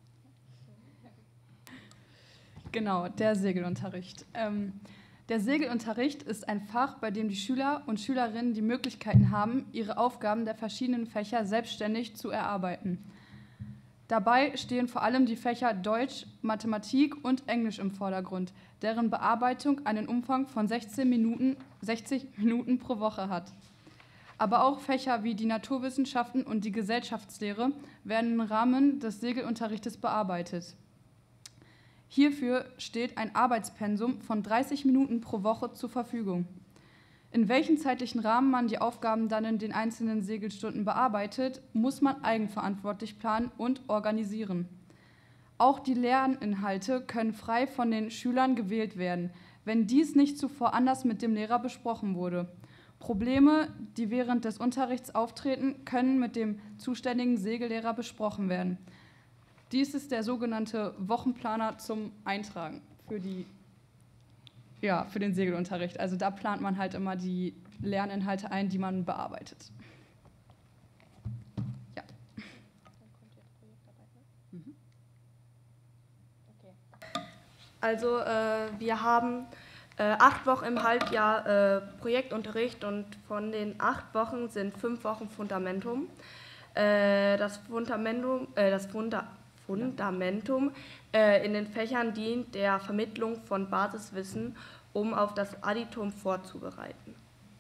Genau, der Segelunterricht. Der Segelunterricht ist ein Fach, bei dem die Schüler und Schülerinnen die Möglichkeiten haben, ihre Aufgaben der verschiedenen Fächer selbstständig zu erarbeiten. Dabei stehen vor allem die Fächer Deutsch, Mathematik und Englisch im Vordergrund, deren Bearbeitung einen Umfang von 60 Minuten pro Woche hat. Aber auch Fächer wie die Naturwissenschaften und die Gesellschaftslehre werden im Rahmen des Segelunterrichtes bearbeitet. Hierfür steht ein Arbeitspensum von 30 Minuten pro Woche zur Verfügung. In welchem zeitlichen Rahmen man die Aufgaben dann in den einzelnen Segelstunden bearbeitet, muss man eigenverantwortlich planen und organisieren. Auch die Lerninhalte können frei von den Schülern gewählt werden, wenn dies nicht zuvor anders mit dem Lehrer besprochen wurde. Probleme, die während des Unterrichts auftreten, können mit dem zuständigen Segellehrer besprochen werden. Dies ist der sogenannte Wochenplaner zum Eintragen für den Segelunterricht. Also da plant man halt immer die Lerninhalte ein, die man bearbeitet. Ja. Also wir haben 8 Wochen im Halbjahr Projektunterricht, und von den 8 Wochen sind 5 Wochen Fundamentum. Das Fundamentum in den Fächern dient der Vermittlung von Basiswissen, um auf das Additum vorzubereiten.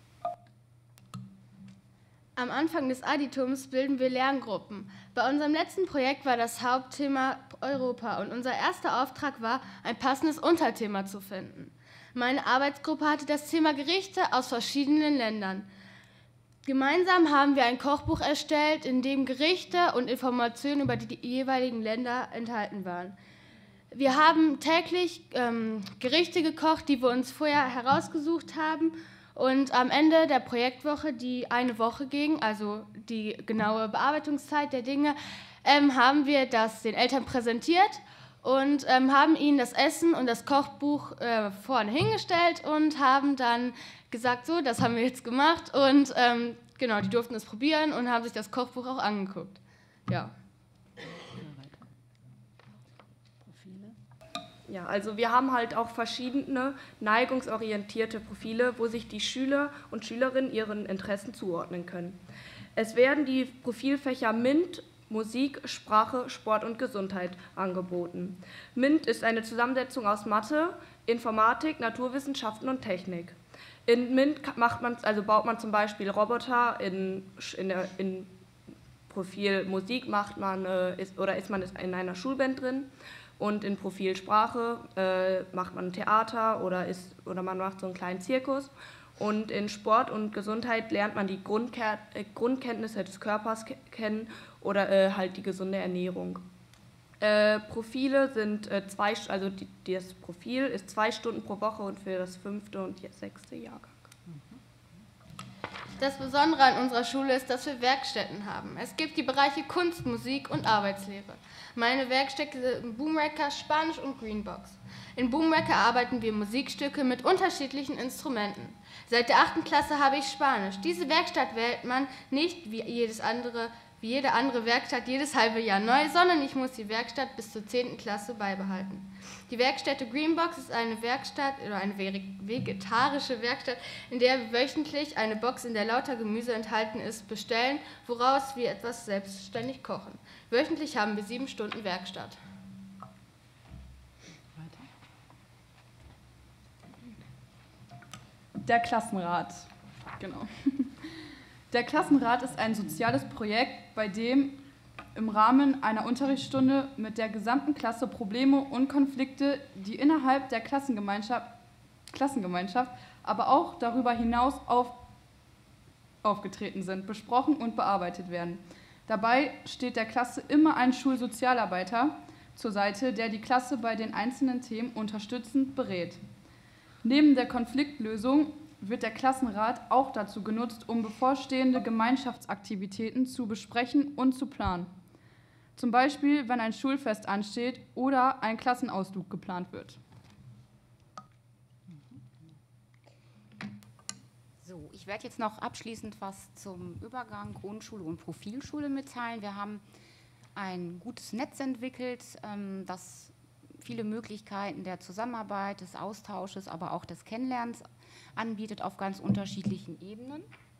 Am Anfang des Additums bilden wir Lerngruppen. Bei unserem letzten Projekt war das Hauptthema Europa und unser erster Auftrag war, ein passendes Unterthema zu finden. Meine Arbeitsgruppe hatte das Thema Gerichte aus verschiedenen Ländern. Gemeinsam haben wir ein Kochbuch erstellt, in dem Gerichte und Informationen über die jeweiligen Länder enthalten waren. Wir haben täglich Gerichte gekocht, die wir uns vorher herausgesucht haben, und am Ende der Projektwoche, die eine Woche ging, also die genaue Bearbeitungszeit der Dinge, haben wir das den Eltern präsentiert und haben ihnen das Essen und das Kochbuch vorne hingestellt und haben dann gesagt, so, das haben wir jetzt gemacht, und genau, die durften es probieren und haben sich das Kochbuch auch angeguckt. Ja. Ja, also wir haben halt auch verschiedene neigungsorientierte Profile, wo sich die Schüler und Schülerinnen ihren Interessen zuordnen können. Es werden die Profilfächer MINT, Musik, Sprache, Sport und Gesundheit angeboten. MINT ist eine Zusammensetzung aus Mathe, Informatik, Naturwissenschaften und Technik. In MINT baut man zum Beispiel Roboter in Profil Musik macht man, ist man in einer Schulband drin. Und in Profil Sprache macht man Theater oder man macht so einen kleinen Zirkus. Und in Sport und Gesundheit lernt man die Grundkenntnisse des Körpers kennen oder halt die gesunde Ernährung. Profile sind das Profil ist 2 Stunden pro Woche und für das 5. und 6. Jahrgang. Das Besondere an unserer Schule ist, dass wir Werkstätten haben. Es gibt die Bereiche Kunst, Musik und Arbeitslehre. Meine Werkstätte sind Boomracker, Spanisch und Greenbox. In Boomracker arbeiten wir Musikstücke mit unterschiedlichen Instrumenten. Seit der 8. Klasse habe ich Spanisch. Diese Werkstatt wählt man nicht wie jede andere Werkstatt jedes halbe Jahr neu, sondern ich muss die Werkstatt bis zur 10. Klasse beibehalten. Die Werkstätte Greenbox ist eine Werkstatt oder eine vegetarische Werkstatt, in der wir wöchentlich eine Box, in der lauter Gemüse enthalten ist, bestellen, woraus wir etwas selbstständig kochen. Wöchentlich haben wir 7 Stunden Werkstatt. Der Klassenrat, genau. Der Klassenrat ist ein soziales Projekt, bei dem im Rahmen einer Unterrichtsstunde mit der gesamten Klasse Probleme und Konflikte, die innerhalb der Klassengemeinschaft, aber auch darüber hinaus aufgetreten sind, besprochen und bearbeitet werden. Dabei steht der Klasse immer ein Schulsozialarbeiter zur Seite, der die Klasse bei den einzelnen Themen unterstützend berät. Neben der Konfliktlösung wird der Klassenrat auch dazu genutzt, um bevorstehende Gemeinschaftsaktivitäten zu besprechen und zu planen. Zum Beispiel, wenn ein Schulfest ansteht oder ein Klassenausflug geplant wird. So, ich werde jetzt noch abschließend was zum Übergang Grundschule und Profilschule mitteilen. Wir haben ein gutes Netz entwickelt, das viele Möglichkeiten der Zusammenarbeit, des Austausches, aber auch des Kennenlernens anbietet auf ganz unterschiedlichen Ebenen.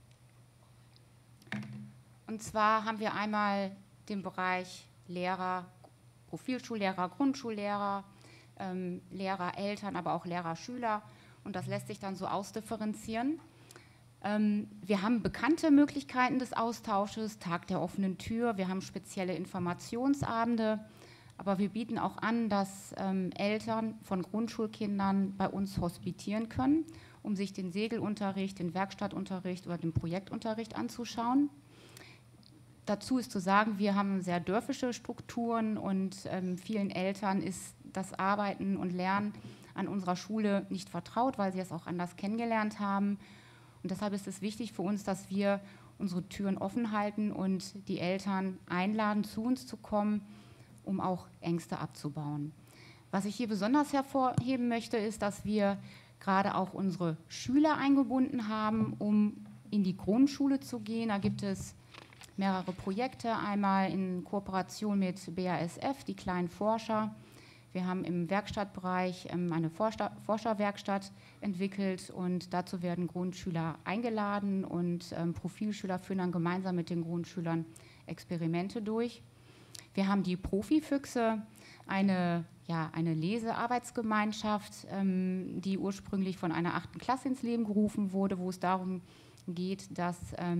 Und zwar haben wir einmal den Bereich Lehrer, Profilschullehrer, Grundschullehrer, Lehrer, Eltern, aber auch Lehrer, Schüler. Und das lässt sich dann so ausdifferenzieren. Wir haben bekannte Möglichkeiten des Austausches, Tag der offenen Tür, wir haben spezielle Informationsabende. Aber wir bieten auch an, dass Eltern von Grundschulkindern bei uns hospitieren können, um sich den Segelunterricht, den Werkstattunterricht oder den Projektunterricht anzuschauen. Dazu ist zu sagen, wir haben sehr dörfische Strukturen und vielen Eltern ist das Arbeiten und Lernen an unserer Schule nicht vertraut, weil sie es auch anders kennengelernt haben. Und deshalb ist es wichtig für uns, dass wir unsere Türen offen halten und die Eltern einladen, zu uns zu kommen, um auch Ängste abzubauen. Was ich hier besonders hervorheben möchte, ist, dass wir gerade auch unsere Schüler eingebunden haben, um in die Grundschule zu gehen. Da gibt es mehrere Projekte, einmal in Kooperation mit BASF, die kleinen Forscher. Wir haben im Werkstattbereich eine Forscherwerkstatt entwickelt und dazu werden Grundschüler eingeladen und Profilschüler führen dann gemeinsam mit den Grundschülern Experimente durch. Wir haben die Profifüchse, eine Lesearbeitsgemeinschaft, die ursprünglich von einer 8. Klasse ins Leben gerufen wurde, wo es darum geht, dass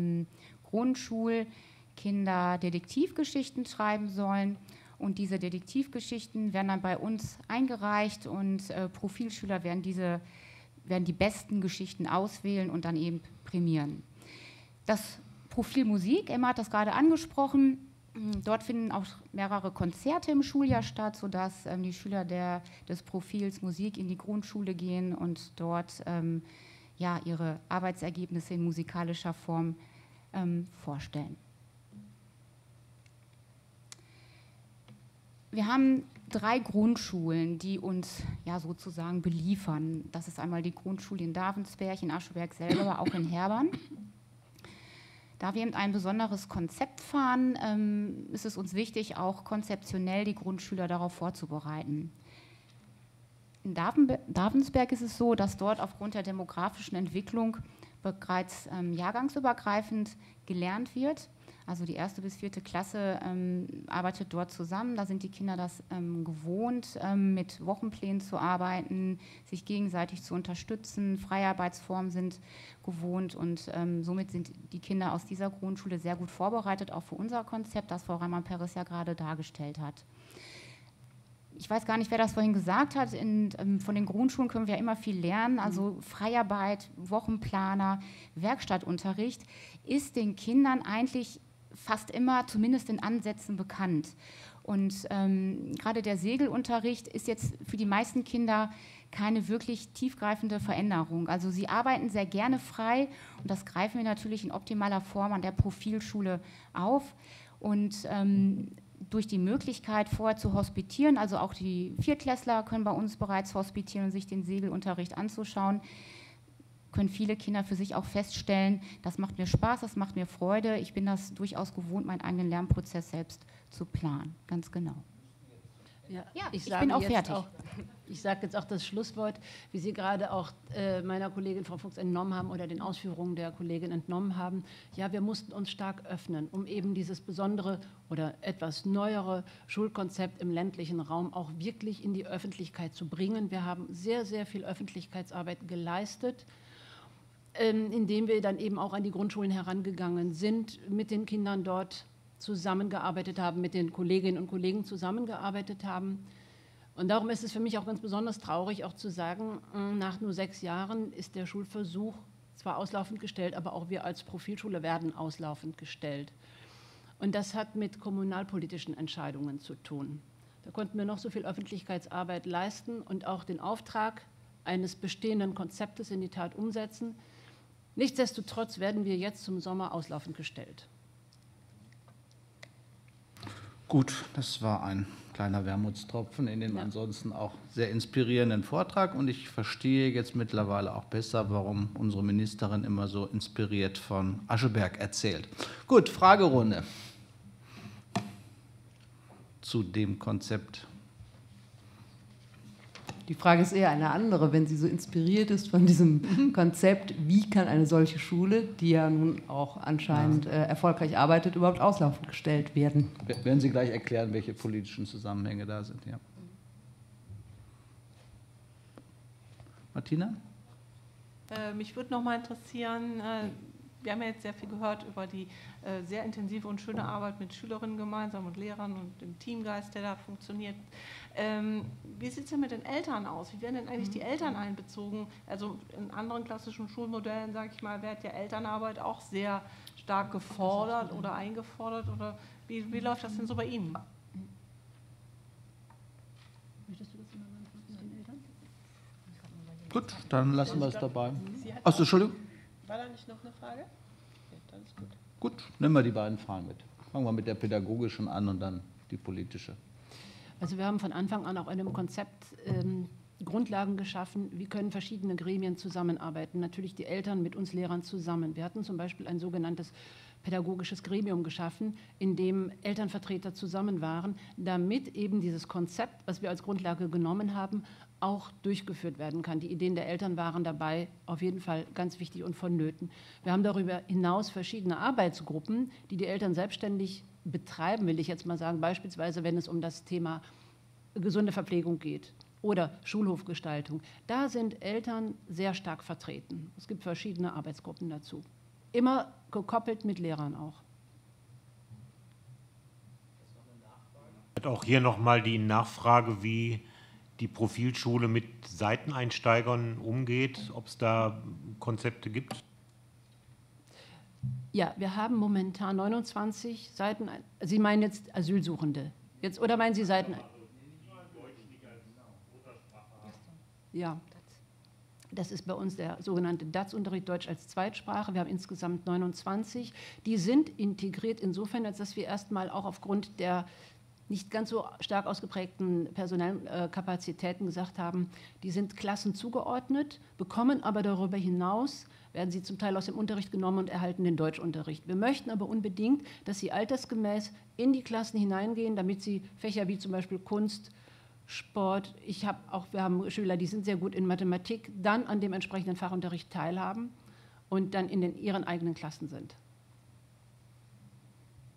Grundschulkinder Detektivgeschichten schreiben sollen. Und diese Detektivgeschichten werden dann bei uns eingereicht und Profilschüler werden die besten Geschichten auswählen und dann eben prämieren. Das Profil Musik, Emma hat das gerade angesprochen. Dort finden auch mehrere Konzerte im Schuljahr statt, sodass die Schüler des Profils Musik in die Grundschule gehen und dort ihre Arbeitsergebnisse in musikalischer Form vorstellen. Wir haben 3 Grundschulen, die uns sozusagen beliefern. Das ist einmal die Grundschule in Davensberg, in Ascheberg selber, aber auch in Herbern. Da wir eben ein besonderes Konzept fahren, ist es uns wichtig, auch konzeptionell die Grundschüler darauf vorzubereiten. In Davensberg ist es so, dass dort aufgrund der demografischen Entwicklung bereits jahrgangsübergreifend gelernt wird. Also die 1. bis 4. Klasse arbeitet dort zusammen. Da sind die Kinder das gewohnt, mit Wochenplänen zu arbeiten, sich gegenseitig zu unterstützen. Freiarbeitsformen sind gewohnt und somit sind die Kinder aus dieser Grundschule sehr gut vorbereitet, auch für unser Konzept, das Frau Reimann-Peres ja gerade dargestellt hat. Ich weiß gar nicht, wer das vorhin gesagt hat, von den Grundschulen können wir ja immer viel lernen, also Freiarbeit, Wochenplaner, Werkstattunterricht ist den Kindern eigentlich fast immer, zumindest in Ansätzen, bekannt. Und gerade der Segelunterricht ist jetzt für die meisten Kinder keine wirklich tiefgreifende Veränderung. Also sie arbeiten sehr gerne frei und das greifen wir natürlich in optimaler Form an der Profilschule auf. Und durch die Möglichkeit, vorher zu hospitieren, also auch die Viertklässler können bei uns bereits hospitieren und sich den Segelunterricht anzuschauen, können viele Kinder für sich auch feststellen, das macht mir Spaß, das macht mir Freude, ich bin das durchaus gewohnt, meinen eigenen Lernprozess selbst zu planen, ganz genau. Ja, ich bin auch fertig. Ich sage jetzt auch das Schlusswort, wie Sie gerade auch meiner Kollegin Frau Fuchs entnommen haben oder den Ausführungen der Kollegin entnommen haben. Ja, wir mussten uns stark öffnen, um eben dieses besondere oder etwas neuere Schulkonzept im ländlichen Raum auch wirklich in die Öffentlichkeit zu bringen. Wir haben sehr, sehr viel Öffentlichkeitsarbeit geleistet, indem wir dann eben auch an die Grundschulen herangegangen sind, mit den Kindern dort zusammengearbeitet haben, mit den Kolleginnen und Kollegen zusammengearbeitet haben. Und darum ist es für mich auch ganz besonders traurig, auch zu sagen, nach nur 6 Jahren ist der Schulversuch zwar auslaufend gestellt, aber auch wir als Profilschule werden auslaufend gestellt. Und das hat mit kommunalpolitischen Entscheidungen zu tun. Da konnten wir noch so viel Öffentlichkeitsarbeit leisten und auch den Auftrag eines bestehenden Konzeptes in die Tat umsetzen. Nichtsdestotrotz werden wir jetzt zum Sommer auslaufend gestellt. Gut, das war ein kleiner Wermutstropfen in dem ansonsten auch sehr inspirierenden Vortrag. Und ich verstehe jetzt mittlerweile auch besser, warum unsere Ministerin immer so inspiriert von Ascheberg erzählt. Gut, Fragerunde zu dem Konzept. Die Frage ist eher eine andere, wenn sie so inspiriert ist von diesem Konzept, wie kann eine solche Schule, die ja nun auch anscheinend erfolgreich arbeitet, überhaupt auslaufend gestellt werden? Werden Sie gleich erklären, welche politischen Zusammenhänge da sind? Ja. Martina? Mich würde noch mal interessieren, wir haben ja jetzt sehr viel gehört über die sehr intensive und schöne Arbeit mit Schülerinnen gemeinsam und Lehrern und dem Teamgeist, der da funktioniert. Wie sieht es denn mit den Eltern aus? Wie werden denn eigentlich die Eltern einbezogen? Also in anderen klassischen Schulmodellen, sage ich mal, wird ja Elternarbeit auch sehr stark gefordert oder eingefordert. Oder wie läuft das denn so bei Ihnen? Gut, dann lassen wir es dabei. Achso, Entschuldigung. War da nicht noch eine Frage? Okay, dann ist gut. Gut, nehmen wir die beiden Fragen mit. Fangen wir mit der pädagogischen an und dann die politische. Also wir haben von Anfang an auch in einem Konzept Grundlagen geschaffen, wie können verschiedene Gremien zusammenarbeiten. Natürlich die Eltern mit uns Lehrern zusammen. Wir hatten zum Beispiel ein sogenanntes pädagogisches Gremium geschaffen, in dem Elternvertreter zusammen waren, damit eben dieses Konzept, was wir als Grundlage genommen haben, auch durchgeführt werden kann. Die Ideen der Eltern waren dabei auf jeden Fall ganz wichtig und vonnöten. Wir haben darüber hinaus verschiedene Arbeitsgruppen, die die Eltern selbstständig betreiben, will ich jetzt mal sagen, beispielsweise wenn es um das Thema gesunde Verpflegung geht oder Schulhofgestaltung. Da sind Eltern sehr stark vertreten. Es gibt verschiedene Arbeitsgruppen dazu. Immer gekoppelt mit Lehrern auch. Auch hier nochmal die Nachfrage, wie die Profilschule mit Seiteneinsteigern umgeht, ob es da Konzepte gibt? Ja, wir haben momentan 29 Seiten. Sie meinen jetzt Asylsuchende? Jetzt, oder meinen Sie Seiten? Ja, das ist bei uns der sogenannte DATS-Unterricht, Deutsch als Zweitsprache. Wir haben insgesamt 29. Die sind integriert insofern, als dass wir erstmal auch aufgrund der nicht ganz so stark ausgeprägten personellen Kapazitäten gesagt haben, die sind Klassen zugeordnet, bekommen aber darüber hinaus, werden sie zum Teil aus dem Unterricht genommen und erhalten den Deutschunterricht. Wir möchten aber unbedingt, dass sie altersgemäß in die Klassen hineingehen, damit sie Fächer wie zum Beispiel Kunst, Sport, wir haben Schüler, die sind sehr gut in Mathematik, dann an dem entsprechenden Fachunterricht teilhaben und dann in ihren eigenen Klassen sind.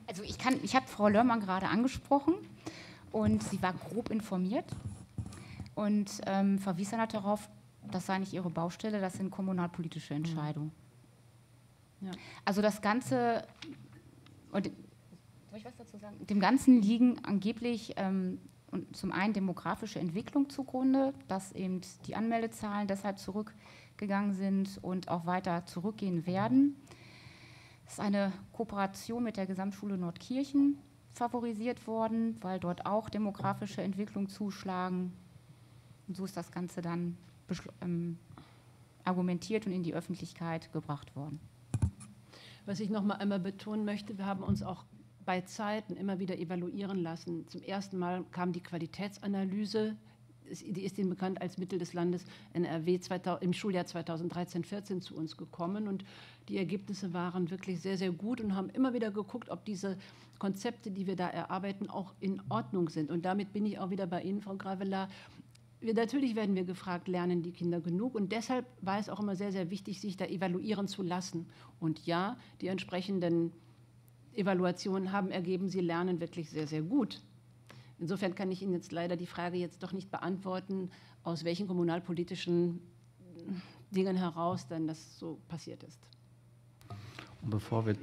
Also ich habe Frau Lörmann gerade angesprochen und sie war grob informiert und verwies dann halt darauf, das sei nicht ihre Baustelle, das sind kommunalpolitische Entscheidungen. Ja. Also das Ganze, und, soll ich was dazu sagen? Dem Ganzen liegen angeblich und zum einen demografische Entwicklung zugrunde, dass eben die Anmeldezahlen deshalb zurückgegangen sind und auch weiter zurückgehen werden. Es ist eine Kooperation mit der Gesamtschule Nordkirchen favorisiert worden, weil dort auch demografische Entwicklungen zuschlagen. Und so ist das Ganze dann argumentiert und in die Öffentlichkeit gebracht worden. Was ich noch mal einmal betonen möchte, wir haben uns auch bei Zeiten immer wieder evaluieren lassen. Zum ersten Mal kam die Qualitätsanalyse, die ist Ihnen bekannt als Mittel des Landes NRW im Schuljahr 2013/14 zu uns gekommen und die Ergebnisse waren wirklich sehr, sehr gut und haben immer wieder geguckt, ob diese Konzepte, die wir da erarbeiten, auch in Ordnung sind. Und damit bin ich auch wieder bei Ihnen, Frau Gravella. Natürlich werden wir gefragt, lernen die Kinder genug? Und deshalb war es auch immer sehr, sehr wichtig, sich da evaluieren zu lassen. Und ja, die entsprechenden Evaluationen haben ergeben, sie lernen wirklich sehr, sehr gut. Insofern kann ich Ihnen jetzt leider die Frage jetzt doch nicht beantworten, aus welchen kommunalpolitischen Dingen heraus dann das so passiert ist. Und bevor wir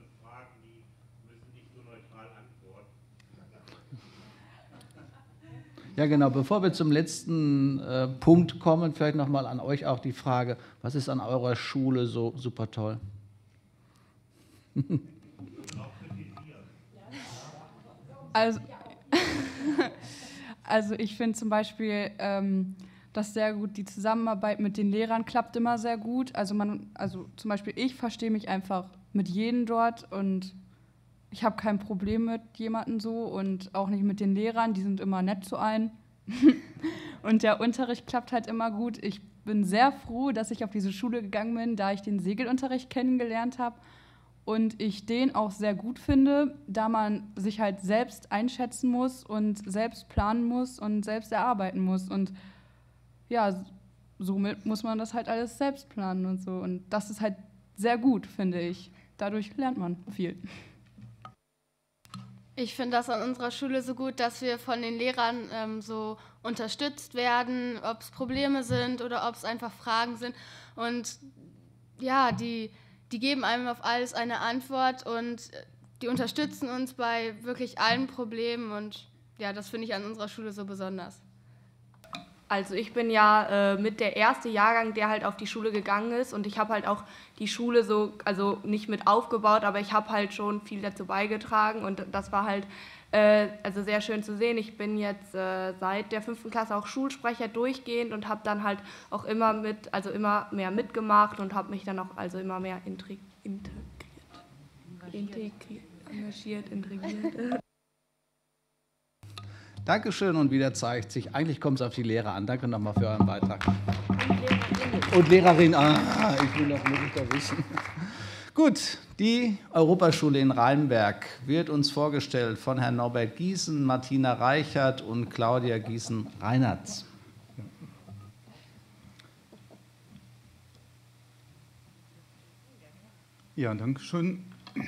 Ja, genau. Bevor wir zum letzten Punkt kommen, vielleicht noch mal an euch auch die Frage, was ist an eurer Schule so super toll? Also ich finde zum Beispiel, dass sehr gut die Zusammenarbeit mit den Lehrern klappt immer sehr gut. Also zum Beispiel ich verstehe mich einfach mit jedem dort und ich habe kein Problem mit jemandem so und auch nicht mit den Lehrern, die sind immer nett zu einem. Und der Unterricht klappt halt immer gut. Ich bin sehr froh, dass ich auf diese Schule gegangen bin, da ich den Segelunterricht kennengelernt habe und ich den auch sehr gut finde, da man sich halt selbst einschätzen muss und selbst planen muss und selbst erarbeiten muss. Und ja, somit muss man das halt alles selbst planen und so. Und das ist halt sehr gut, finde ich. Dadurch lernt man viel. Ich finde das an unserer Schule so gut, dass wir von den Lehrern so unterstützt werden, ob es Probleme sind oder ob es einfach Fragen sind. Und ja, die geben einem auf alles eine Antwort und die unterstützen uns bei wirklich allen Problemen. Und ja, das finde ich an unserer Schule so besonders. Also ich bin ja mit der erste Jahrgang, der halt auf die Schule gegangen ist und ich habe halt auch die Schule so, also nicht mit aufgebaut, aber ich habe halt schon viel dazu beigetragen und das war halt also sehr schön zu sehen. Ich bin jetzt seit der 5. Klasse auch Schulsprecher durchgehend und habe dann halt auch immer mehr mitgemacht und habe mich dann auch also immer mehr engagiert. Dankeschön und wieder zeigt sich, eigentlich kommt es auf die Lehrer an. Danke nochmal für euren Beitrag. Und Lehrerin, ich will das wirklich da wissen. Gut, die Europaschule in Rheinberg wird uns vorgestellt von Herrn Norbert Gießen, Martina Reichert und Claudia Gießen-Reinertz. Ja, danke schön.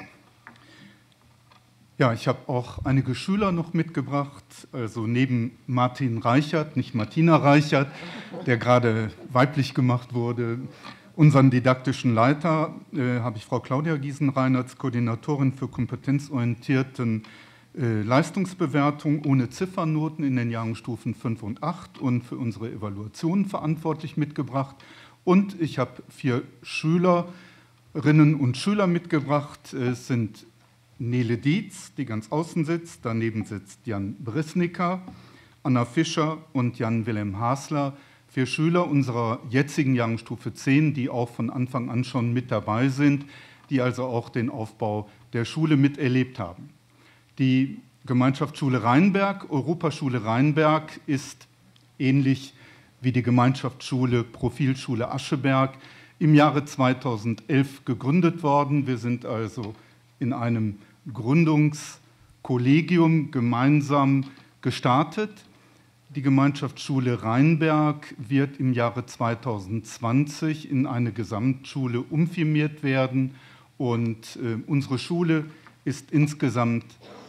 Ja, ich habe auch einige Schüler noch mitgebracht, also neben Martin Reichert, nicht Martina Reichert, der gerade weiblich gemacht wurde, unseren didaktischen Leiter habe ich Frau Claudia Gießen-Reinertz, Koordinatorin für kompetenzorientierten Leistungsbewertung ohne Ziffernoten in den Jahrgangsstufen 5 und 8 und für unsere Evaluation verantwortlich mitgebracht. Und ich habe 4 Schülerinnen und Schüler mitgebracht. Es sind Nele Dietz, die ganz außen sitzt, daneben sitzt Jan Brisnicker, Anna Fischer und Jan-Wilhelm Hasler, 4 Schüler unserer jetzigen Jahrgangsstufe 10, die auch von Anfang an schon mit dabei sind, die also auch den Aufbau der Schule miterlebt haben. Die Gemeinschaftsschule Rheinberg, Europaschule Rheinberg, ist ähnlich wie die Gemeinschaftsschule Profilschule Ascheberg im Jahre 2011 gegründet worden. Wir sind also in einem Gründungskollegium gemeinsam gestartet. Die Gemeinschaftsschule Rheinberg wird im Jahre 2020 in eine Gesamtschule umfirmiert werden und unsere Schule ist insgesamt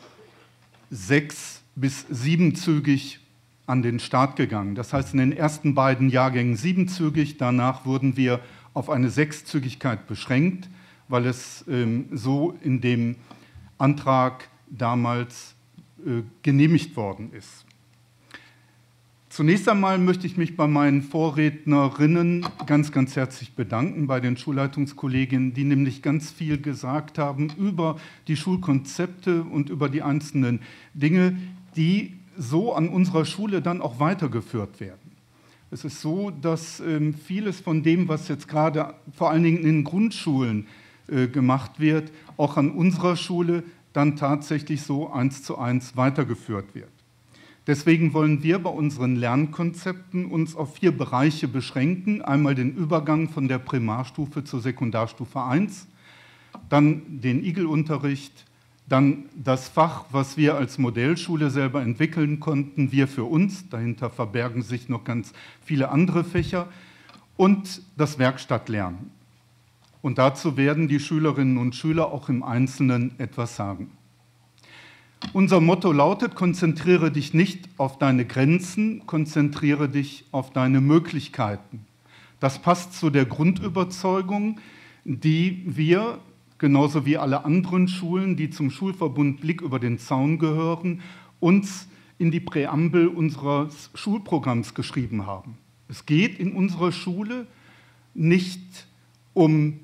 6- bis 7-zügig an den Start gegangen. Das heißt, in den ersten beiden Jahrgängen 7-zügig, danach wurden wir auf eine 6-Zügigkeit beschränkt, weil es so in dem Antrag damals genehmigt worden ist. Zunächst einmal möchte ich mich bei meinen Vorrednerinnen ganz, ganz herzlich bedanken, bei den Schulleitungskolleginnen, die nämlich ganz viel gesagt haben über die Schulkonzepte und über die einzelnen Dinge, die so an unserer Schule dann auch weitergeführt werden. Es ist so, dass vieles von dem, was jetzt gerade vor allen Dingen in den Grundschulen gemacht wird, auch an unserer Schule dann tatsächlich so 1:1 weitergeführt wird. Deswegen wollen wir bei unseren Lernkonzepten uns auf 4 Bereiche beschränken. Einmal den Übergang von der Primarstufe zur Sekundarstufe 1, dann den IGEL-Unterricht, dann das Fach, was wir als Modellschule selber entwickeln konnten, wir für uns, dahinter verbergen sich noch ganz viele andere Fächer, und das Werkstattlernen. Und dazu werden die Schülerinnen und Schüler auch im Einzelnen etwas sagen. Unser Motto lautet: Konzentriere dich nicht auf deine Grenzen, konzentriere dich auf deine Möglichkeiten. Das passt zu der Grundüberzeugung, die wir, genauso wie alle anderen Schulen, die zum Schulverbund Blick über den Zaun gehören, uns in die Präambel unseres Schulprogramms geschrieben haben. Es geht in unserer Schule nicht um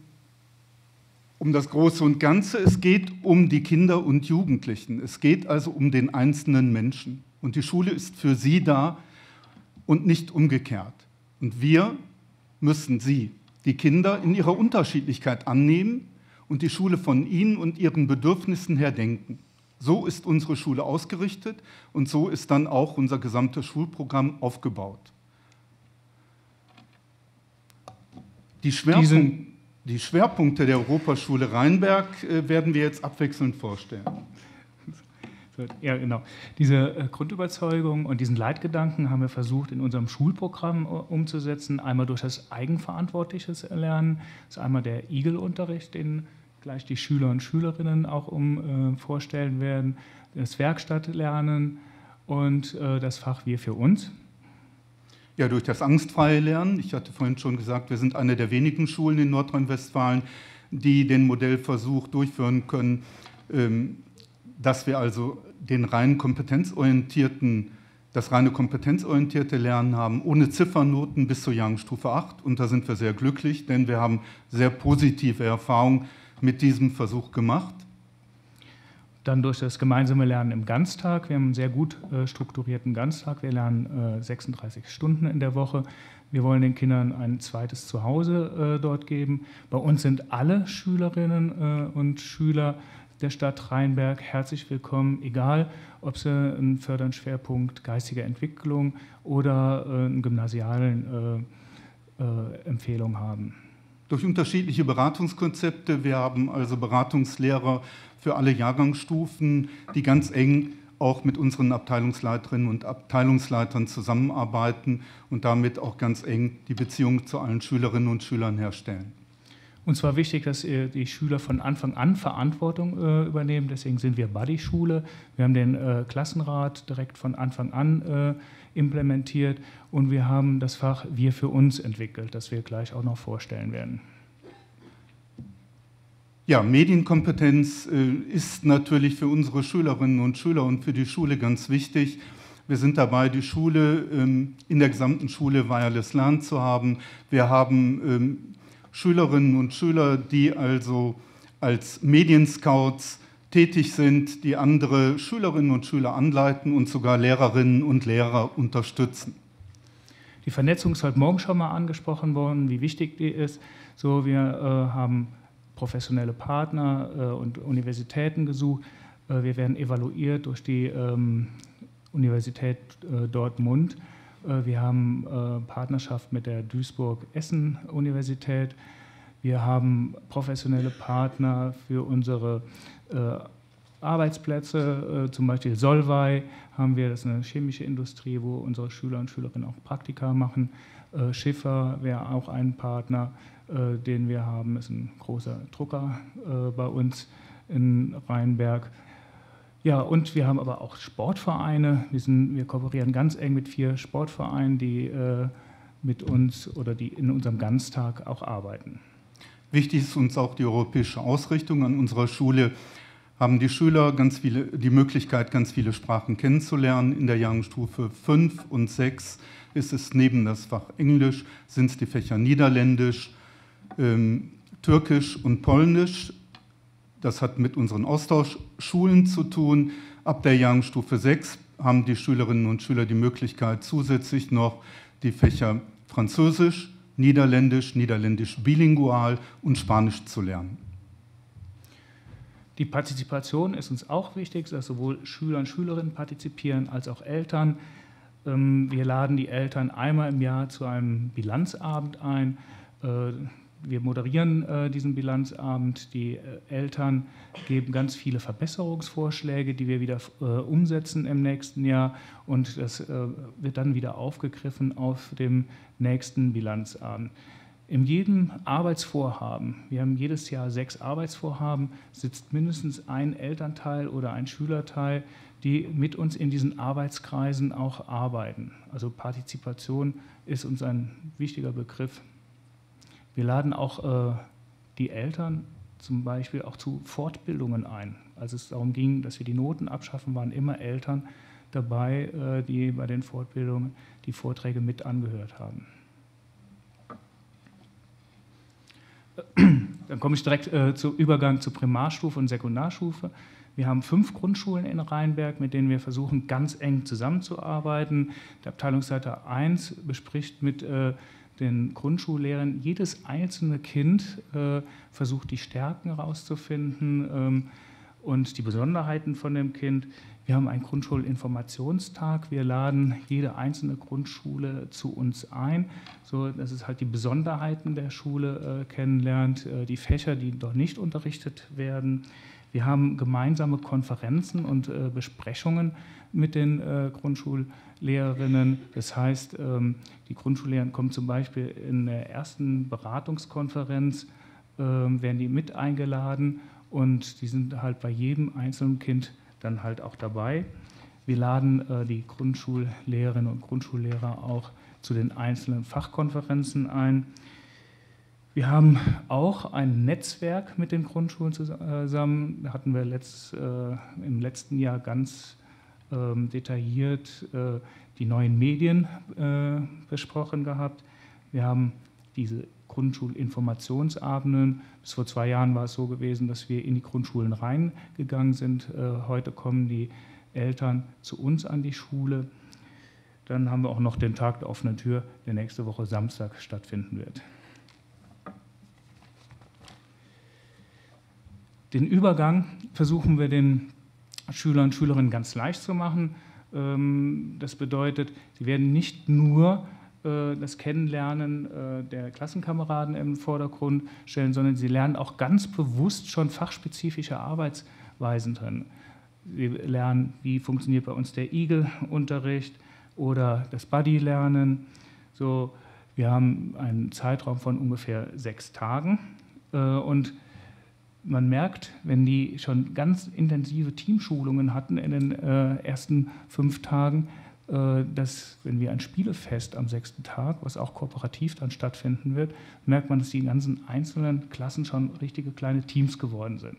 das Große und Ganze, es geht um die Kinder und Jugendlichen. Es geht also um den einzelnen Menschen. Und die Schule ist für sie da und nicht umgekehrt. Und wir müssen sie, die Kinder, in ihrer Unterschiedlichkeit annehmen und die Schule von ihnen und ihren Bedürfnissen her denken. So ist unsere Schule ausgerichtet und so ist dann auch unser gesamtes Schulprogramm aufgebaut. Die Schwerpunkte der Europaschule Rheinberg werden wir jetzt abwechselnd vorstellen. Ja, genau. Diese Grundüberzeugung und diesen Leitgedanken haben wir versucht, in unserem Schulprogramm umzusetzen. Einmal durch das eigenverantwortliches Lernen, das ist einmal der IGEL-Unterricht, den gleich die Schüler und Schülerinnen auch vorstellen werden, das Werkstattlernen und das Fach Wir für uns. Ja, durch das angstfreie Lernen. Ich hatte vorhin schon gesagt, wir sind eine der wenigen Schulen in Nordrhein-Westfalen, die den Modellversuch durchführen können, dass wir also das reine kompetenzorientierte Lernen haben, ohne Ziffernoten bis zur Jahrgangsstufe 8. Und da sind wir sehr glücklich, denn wir haben sehr positive Erfahrungen mit diesem Versuch gemacht. Dann durch das gemeinsame Lernen im Ganztag. Wir haben einen sehr gut strukturierten Ganztag. Wir lernen 36 Stunden in der Woche. Wir wollen den Kindern ein zweites Zuhause dort geben. Bei uns sind alle Schülerinnen und Schüler der Stadt Rheinberg herzlich willkommen, egal ob sie einen fördernden Schwerpunkt geistige Entwicklung oder eine gymnasialen Empfehlung haben. Durch unterschiedliche Beratungskonzepte. Wir haben also Beratungslehrer für alle Jahrgangsstufen, die ganz eng auch mit unseren Abteilungsleiterinnen und Abteilungsleitern zusammenarbeiten und damit auch ganz eng die Beziehung zu allen Schülerinnen und Schülern herstellen. Uns war wichtig, dass die Schüler von Anfang an Verantwortung übernehmen. Deswegen sind wir Buddy-Schule. Wir haben den Klassenrat direkt von Anfang an implementiert und wir haben das Fach Wir für uns entwickelt, das wir gleich auch noch vorstellen werden. Ja, Medienkompetenz ist natürlich für unsere Schülerinnen und Schüler und für die Schule ganz wichtig. Wir sind dabei, die Schule in der gesamten Schule Wireless Lernen zu haben. Wir haben Schülerinnen und Schüler, die also als Medienscouts tätig sind, die andere Schülerinnen und Schüler anleiten und sogar Lehrerinnen und Lehrer unterstützen. Die Vernetzung ist heute Morgen schon mal angesprochen worden, wie wichtig die ist. So, wir haben professionelle Partner und Universitäten gesucht. Wir werden evaluiert durch die Universität Dortmund. Wir haben Partnerschaft mit der Duisburg-Essen-Universität. Wir haben professionelle Partner für unsere Arbeitsplätze, zum Beispiel Solvay haben wir, das ist eine chemische Industrie, wo unsere Schüler und Schülerinnen auch Praktika machen. Schiffer wäre auch ein Partner, den wir haben, ist ein großer Drucker bei uns. in Rheinberg. Ja, und wir haben aber auch Sportvereine. Wir kooperieren ganz eng mit 4 Sportvereinen, die mit uns oder die in unserem Ganztag auch arbeiten. Wichtig ist uns auch die europäische Ausrichtung. An unserer Schule haben die Schüler die Möglichkeit, ganz viele Sprachen kennenzulernen. In der Jahrgangsstufe 5 und 6 ist es neben das Fach Englisch, sind es die Fächer Niederländisch, Türkisch und Polnisch. Das hat mit unseren Austauschschulen zu tun. Ab der Jahrgangsstufe 6 haben die Schülerinnen und Schüler die Möglichkeit, zusätzlich noch die Fächer Französisch, Niederländisch, Niederländisch bilingual und Spanisch zu lernen. Die Partizipation ist uns auch wichtig, dass sowohl Schüler und Schülerinnen partizipieren als auch Eltern. Wir laden die Eltern einmal im Jahr zu einem Bilanzabend ein. Wir moderieren diesen Bilanzabend. Die Eltern geben ganz viele Verbesserungsvorschläge, die wir wieder umsetzen im nächsten Jahr. Und das wird dann wieder aufgegriffen auf dem nächsten Bilanzabend. In jedem Arbeitsvorhaben, wir haben jedes Jahr 6 Arbeitsvorhaben, sitzt mindestens ein Elternteil oder ein Schülerteil, die mit uns in diesen Arbeitskreisen auch arbeiten. Also Partizipation ist uns ein wichtiger Begriff. Wir laden auch die Eltern zum Beispiel auch zu Fortbildungen ein. Als es darum ging, dass wir die Noten abschaffen, waren immer Eltern dabei, die bei den Fortbildungen die Vorträge mit angehört haben. Dann komme ich direkt zum Übergang zur Primarstufe und Sekundarstufe. Wir haben 5 Grundschulen in Rheinberg, mit denen wir versuchen, ganz eng zusammenzuarbeiten. Der Abteilungsleiter 1 bespricht mit den Grundschullehrern jedes einzelne Kind, versucht die Stärken herauszufinden und die Besonderheiten von dem Kind. Wir haben einen Grundschulinformationstag. Wir laden jede einzelne Grundschule zu uns ein, so dass es halt die Besonderheiten der Schule kennenlernt, die Fächer, die dort nicht unterrichtet werden. Wir haben gemeinsame Konferenzen und Besprechungen mit den Grundschullehrerinnen. Das heißt, die Grundschullehrer kommen zum Beispiel in der ersten Beratungskonferenz, werden die mit eingeladen und die sind halt bei jedem einzelnen Kind dann halt auch dabei. Wir laden die Grundschullehrerinnen und Grundschullehrer auch zu den einzelnen Fachkonferenzen ein. Wir haben auch ein Netzwerk mit den Grundschulen zusammen. Da hatten wir im letzten Jahr ganz detailliert die neuen Medien besprochen gehabt. Wir haben diese Grundschulinformationsabenden. Bis vor 2 Jahren war es so gewesen, dass wir in die Grundschulen reingegangen sind. Heute kommen die Eltern zu uns an die Schule. Dann haben wir auch noch den Tag der offenen Tür, der nächste Woche Samstag stattfinden wird. Den Übergang versuchen wir den Schülern und Schülerinnen ganz leicht zu machen. Das bedeutet, sie werden nicht nur das Kennenlernen der Klassenkameraden im Vordergrund stellen, sondern sie lernen auch ganz bewusst schon fachspezifische Arbeitsweisen drin. Sie lernen, wie funktioniert bei uns der IGEL-Unterricht oder das Buddy-Lernen. So, wir haben einen Zeitraum von ungefähr 6 Tagen und man merkt, wenn die schon ganz intensive Teamschulungen hatten in den ersten 5 Tagen, dass, wenn wir ein Spielefest am 6. Tag, was auch kooperativ dann stattfinden wird, merkt man, dass die ganzen einzelnen Klassen schon richtige kleine Teams geworden sind.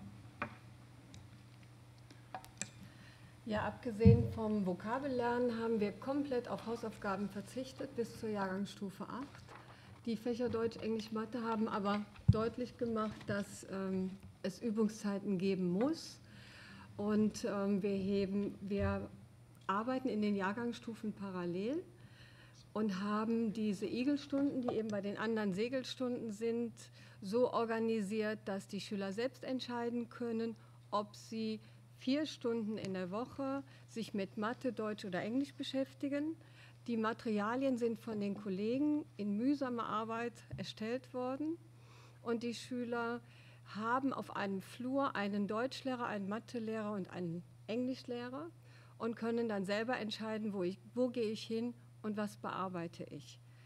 Ja, abgesehen vom Vokabellernen haben wir komplett auf Hausaufgaben verzichtet bis zur Jahrgangsstufe 8. Die Fächer Deutsch, Englisch, Mathe haben aber deutlich gemacht, dass es Übungszeiten geben muss. Und wir arbeiten in den Jahrgangsstufen parallel und haben diese IGEL-Stunden, die eben bei den anderen Segelstunden sind, so organisiert, dass die Schüler selbst entscheiden können, ob sie 4 Stunden in der Woche sich mit Mathe, Deutsch oder Englisch beschäftigen. Die Materialien sind von den Kollegen in mühsamer Arbeit erstellt worden und die Schüler haben auf einem Flur einen Deutschlehrer, einen Mathelehrer und einen Englischlehrer und können dann selber entscheiden, wo gehe ich hin und was bearbeite ich.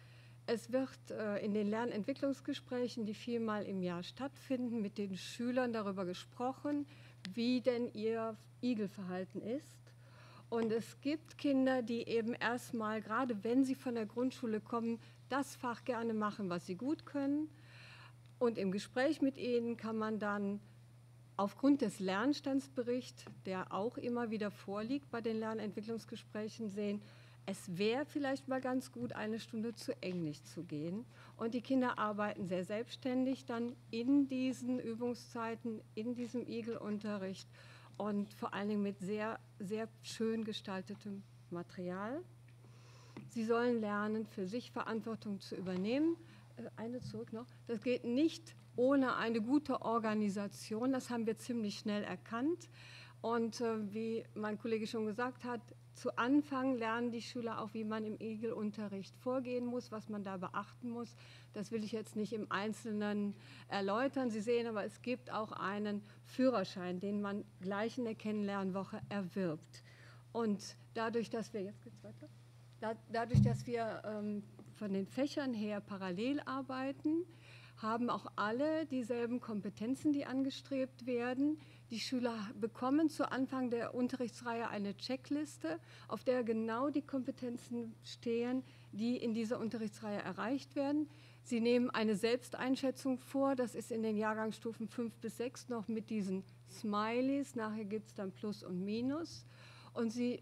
Es wird in den Lernentwicklungsgesprächen, die 4-mal im Jahr stattfinden, mit den Schülern darüber gesprochen, wie denn ihr Igelverhalten ist. Und es gibt Kinder, die eben erstmal, gerade wenn sie von der Grundschule kommen, das Fach gerne machen, was sie gut können. Und im Gespräch mit ihnen kann man dann aufgrund des Lernstandsberichts, der auch immer wieder vorliegt bei den Lernentwicklungsgesprächen, sehen, es wäre vielleicht mal ganz gut, 1 Stunde zu Englisch zu gehen. Und die Kinder arbeiten sehr selbstständig dann in diesen Übungszeiten, in diesem Igelunterricht und vor allen Dingen mit sehr, sehr schön gestaltetem Material. Sie sollen lernen, für sich Verantwortung zu übernehmen. Eine zurück noch. Das geht nicht ohne eine gute Organisation. Das haben wir ziemlich schnell erkannt. Und wie mein Kollege schon gesagt hat, zu Anfang lernen die Schüler auch, wie man im Igelunterricht vorgehen muss, was man da beachten muss. Das will ich jetzt nicht im Einzelnen erläutern. Sie sehen aber, es gibt auch einen Führerschein, den man gleich in der Kennenlernwoche erwirbt. Und dadurch, dass wir, jetzt geht's weiter, dadurch, dass wir von den Fächern her parallel arbeiten, haben auch alle dieselben Kompetenzen, die angestrebt werden. Die Schüler bekommen zu Anfang der Unterrichtsreihe eine Checkliste, auf der genau die Kompetenzen stehen, die in dieser Unterrichtsreihe erreicht werden. Sie nehmen eine Selbsteinschätzung vor, das ist in den Jahrgangsstufen 5 bis 6 noch mit diesen Smileys, nachher gibt es dann Plus und Minus. Und sie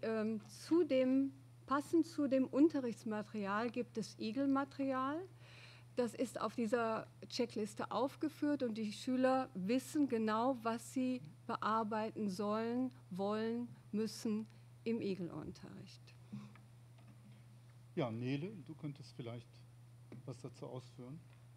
passend zu dem Unterrichtsmaterial gibt es Igelmaterial. Das ist auf dieser Checkliste aufgeführt und die Schüler wissen genau, was sie bearbeiten sollen, wollen, müssen im Igelunterricht. Ja, Nele, du könntest vielleicht was dazu ausführen.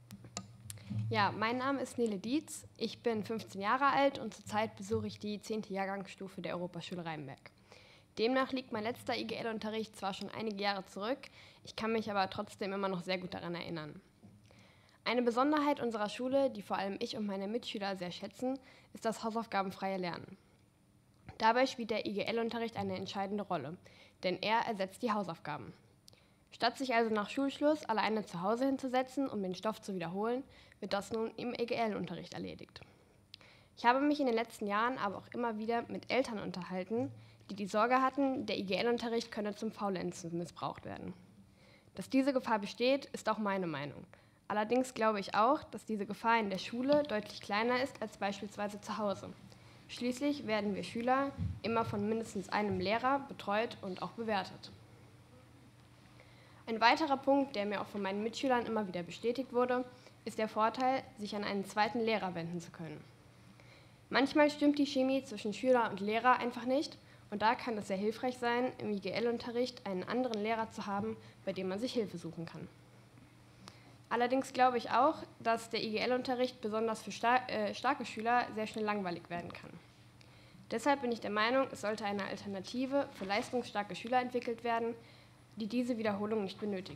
Ja, mein Name ist Nele Dietz. Ich bin 15 Jahre alt und zurzeit besuche ich die 10. Jahrgangsstufe der Europaschule Rheinberg. Demnach liegt mein letzter IGL-Unterricht zwar schon einige Jahre zurück, ich kann mich aber trotzdem immer noch sehr gut daran erinnern. Eine Besonderheit unserer Schule, die vor allem ich und meine Mitschüler sehr schätzen, ist das hausaufgabenfreie Lernen. Dabei spielt der IGL-Unterricht eine entscheidende Rolle, denn er ersetzt die Hausaufgaben. Statt sich also nach Schulschluss alleine zu Hause hinzusetzen, um den Stoff zu wiederholen, wird das nun im IGL-Unterricht erledigt. Ich habe mich in den letzten Jahren aber auch immer wieder mit Eltern unterhalten, die die Sorge hatten, der IGL-Unterricht könne zum Faulenzen missbraucht werden. Dass diese Gefahr besteht, ist auch meine Meinung. Allerdings glaube ich auch, dass diese Gefahr in der Schule deutlich kleiner ist als beispielsweise zu Hause. Schließlich werden wir Schüler immer von mindestens einem Lehrer betreut und auch bewertet. Ein weiterer Punkt, der mir auch von meinen Mitschülern immer wieder bestätigt wurde, ist der Vorteil, sich an einen zweiten Lehrer wenden zu können. Manchmal stimmt die Chemie zwischen Schüler und Lehrer einfach nicht und da kann es sehr hilfreich sein, im IGL-Unterricht einen anderen Lehrer zu haben, bei dem man sich Hilfe suchen kann. Allerdings glaube ich auch, dass der IGL-Unterricht besonders für starke Schüler sehr schnell langweilig werden kann. Deshalb bin ich der Meinung, es sollte eine Alternative für leistungsstarke Schüler entwickelt werden, die diese Wiederholung nicht benötigen.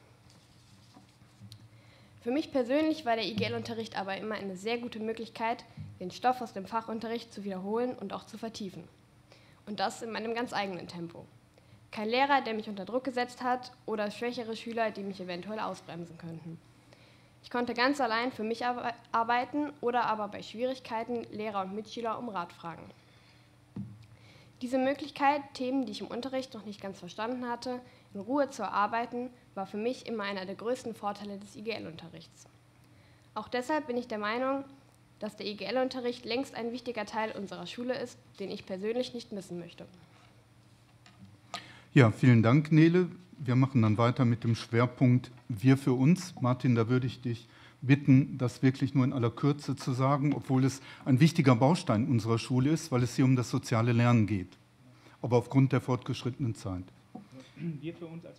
Für mich persönlich war der IGL-Unterricht aber immer eine sehr gute Möglichkeit, den Stoff aus dem Fachunterricht zu wiederholen und auch zu vertiefen. Und das in meinem ganz eigenen Tempo. Kein Lehrer, der mich unter Druck gesetzt hat oder schwächere Schüler, die mich eventuell ausbremsen könnten. Ich konnte ganz allein für mich arbeiten oder aber bei Schwierigkeiten Lehrer und Mitschüler um Rat fragen. Diese Möglichkeit, Themen, die ich im Unterricht noch nicht ganz verstanden hatte, in Ruhe zu erarbeiten, war für mich immer einer der größten Vorteile des IGL-Unterrichts. Auch deshalb bin ich der Meinung, dass der IGL-Unterricht längst ein wichtiger Teil unserer Schule ist, den ich persönlich nicht missen möchte. Ja, vielen Dank, Nele. Wir machen dann weiter mit dem Schwerpunkt Wir für uns. Martin, da würde ich dich bitten, das wirklich nur in aller Kürze zu sagen, obwohl es ein wichtiger Baustein unserer Schule ist, weil es hier um das soziale Lernen geht, aber aufgrund der fortgeschrittenen Zeit. Wir für uns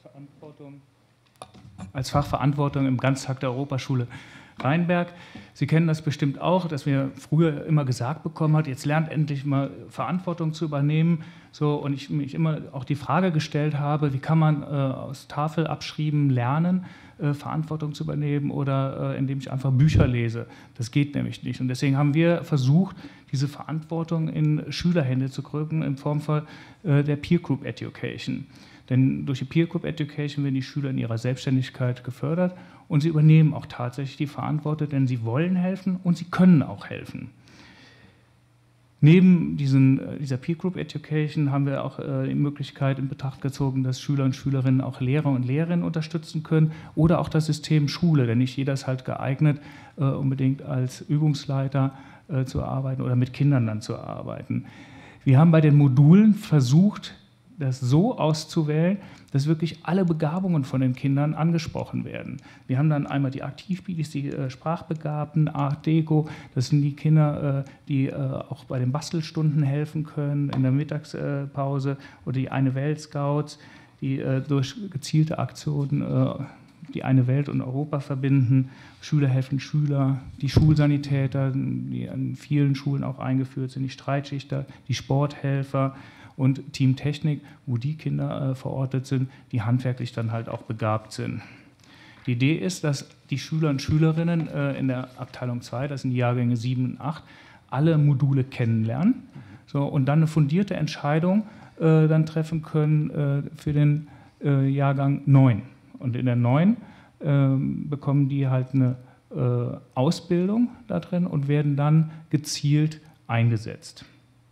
als Fachverantwortung im Ganztag der Europaschule Rheinberg. Sie kennen das bestimmt auch, dass wir früher immer gesagt bekommen hat, jetzt lernt endlich mal Verantwortung zu übernehmen. So, und ich mich immer auch die Frage gestellt habe, wie kann man aus Tafelabschrieben lernen, Verantwortung zu übernehmen oder indem ich einfach Bücher lese. Das geht nämlich nicht. Und deswegen haben wir versucht, diese Verantwortung in Schülerhände zu drücken in Form von der Peer Group Education. Denn durch die Peer Group Education werden die Schüler in ihrer Selbstständigkeit gefördert und sie übernehmen auch tatsächlich die Verantwortung, denn sie wollen helfen und sie können auch helfen. Neben dieser Peer Group Education haben wir auch die Möglichkeit in Betracht gezogen, dass Schüler und Schülerinnen auch Lehrer und Lehrerinnen unterstützen können oder auch das System Schule, denn nicht jeder ist halt geeignet, unbedingt als Übungsleiter zu arbeiten oder mit Kindern dann zu arbeiten. Wir haben bei den Modulen versucht, das so auszuwählen, dass wirklich alle Begabungen von den Kindern angesprochen werden. Wir haben dann einmal die Aktivbidis, die Sprachbegabten, Art Deco, das sind die Kinder, die auch bei den Bastelstunden helfen können, in der Mittagspause, oder die Eine Welt Scouts, die durch gezielte Aktionen die eine Welt und Europa verbinden. Schüler helfen Schüler, die Schulsanitäter, die an vielen Schulen auch eingeführt sind, die Streitschichter, die Sporthelfer und Team Technik, wo die Kinder verortet sind, die handwerklich dann halt auch begabt sind. Die Idee ist, dass die Schüler und Schülerinnen in der Abteilung 2, das sind die Jahrgänge 7 und 8, alle Module kennenlernen, so, und dann eine fundierte Entscheidung dann treffen können für den Jahrgang 9. Und in der 9 bekommen die halt eine Ausbildung da drin und werden dann gezielt eingesetzt.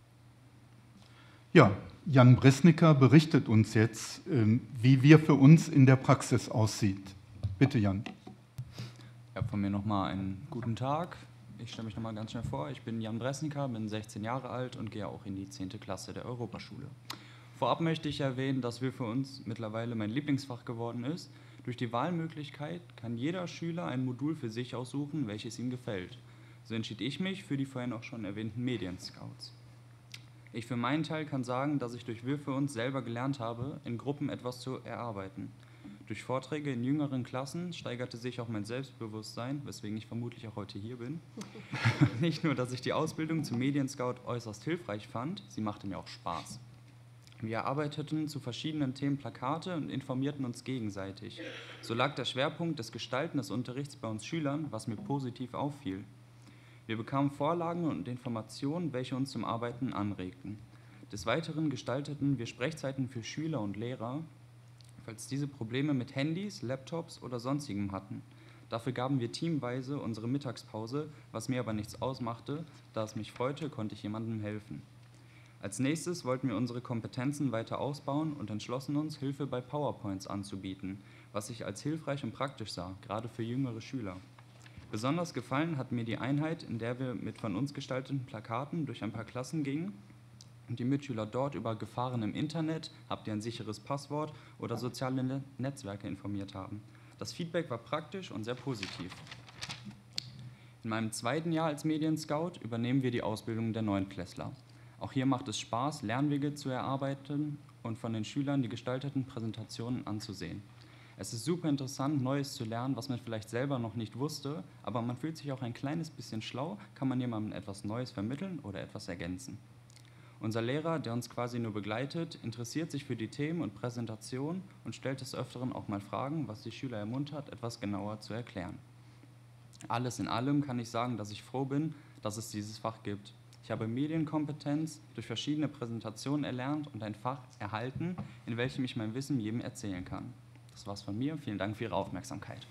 Ja, Jan Bresnicker berichtet uns jetzt, wie wir für uns in der Praxis aussieht. Bitte, Jan. Ja, von mir nochmal einen guten Tag. Ich stelle mich nochmal ganz schnell vor. Ich bin Jan Bresnicker, bin 16 Jahre alt und gehe auch in die 10. Klasse der Europaschule. Vorab möchte ich erwähnen, dass wir für uns mittlerweile mein Lieblingsfach geworden ist. Durch die Wahlmöglichkeit kann jeder Schüler ein Modul für sich aussuchen, welches ihm gefällt. So entschied ich mich für die vorhin auch schon erwähnten Medienscouts. Ich für meinen Teil kann sagen, dass ich durch Wir für uns selber gelernt habe, in Gruppen etwas zu erarbeiten. Durch Vorträge in jüngeren Klassen steigerte sich auch mein Selbstbewusstsein, weswegen ich vermutlich auch heute hier bin. Nicht nur, dass ich die Ausbildung zum Medienscout äußerst hilfreich fand, sie machte mir auch Spaß. Wir erarbeiteten zu verschiedenen Themen Plakate und informierten uns gegenseitig. So lag der Schwerpunkt des Gestalten des Unterrichts bei uns Schülern, was mir positiv auffiel. Wir bekamen Vorlagen und Informationen, welche uns zum Arbeiten anregten. Des Weiteren gestalteten wir Sprechzeiten für Schüler und Lehrer, falls diese Probleme mit Handys, Laptops oder Sonstigem hatten. Dafür gaben wir teamweise unsere Mittagspause, was mir aber nichts ausmachte, da es mich freute, konnte ich jemandem helfen. Als nächstes wollten wir unsere Kompetenzen weiter ausbauen und entschlossen uns, Hilfe bei PowerPoints anzubieten, was ich als hilfreich und praktisch sah, gerade für jüngere Schüler. Besonders gefallen hat mir die Einheit, in der wir mit von uns gestalteten Plakaten durch ein paar Klassen gingen und die Mitschüler dort über Gefahren im Internet, habt ihr ein sicheres Passwort oder soziale Netzwerke informiert haben. Das Feedback war praktisch und sehr positiv. In meinem 2. Jahr als Medienscout übernehmen wir die Ausbildung der Neunklässler. Auch hier macht es Spaß, Lernwege zu erarbeiten und von den Schülern die gestalteten Präsentationen anzusehen. Es ist super interessant, Neues zu lernen, was man vielleicht selber noch nicht wusste, aber man fühlt sich auch ein kleines bisschen schlau, kann man jemandem etwas Neues vermitteln oder etwas ergänzen. Unser Lehrer, der uns quasi nur begleitet, interessiert sich für die Themen und Präsentationen und stellt des Öfteren auch mal Fragen, was die Schüler ermuntert, etwas genauer zu erklären. Alles in allem kann ich sagen, dass ich froh bin, dass es dieses Fach gibt. Ich habe Medienkompetenz durch verschiedene Präsentationen erlernt und ein Fach erhalten, in welchem ich mein Wissen jedem erzählen kann. Das war's von mir. Vielen Dank für Ihre Aufmerksamkeit.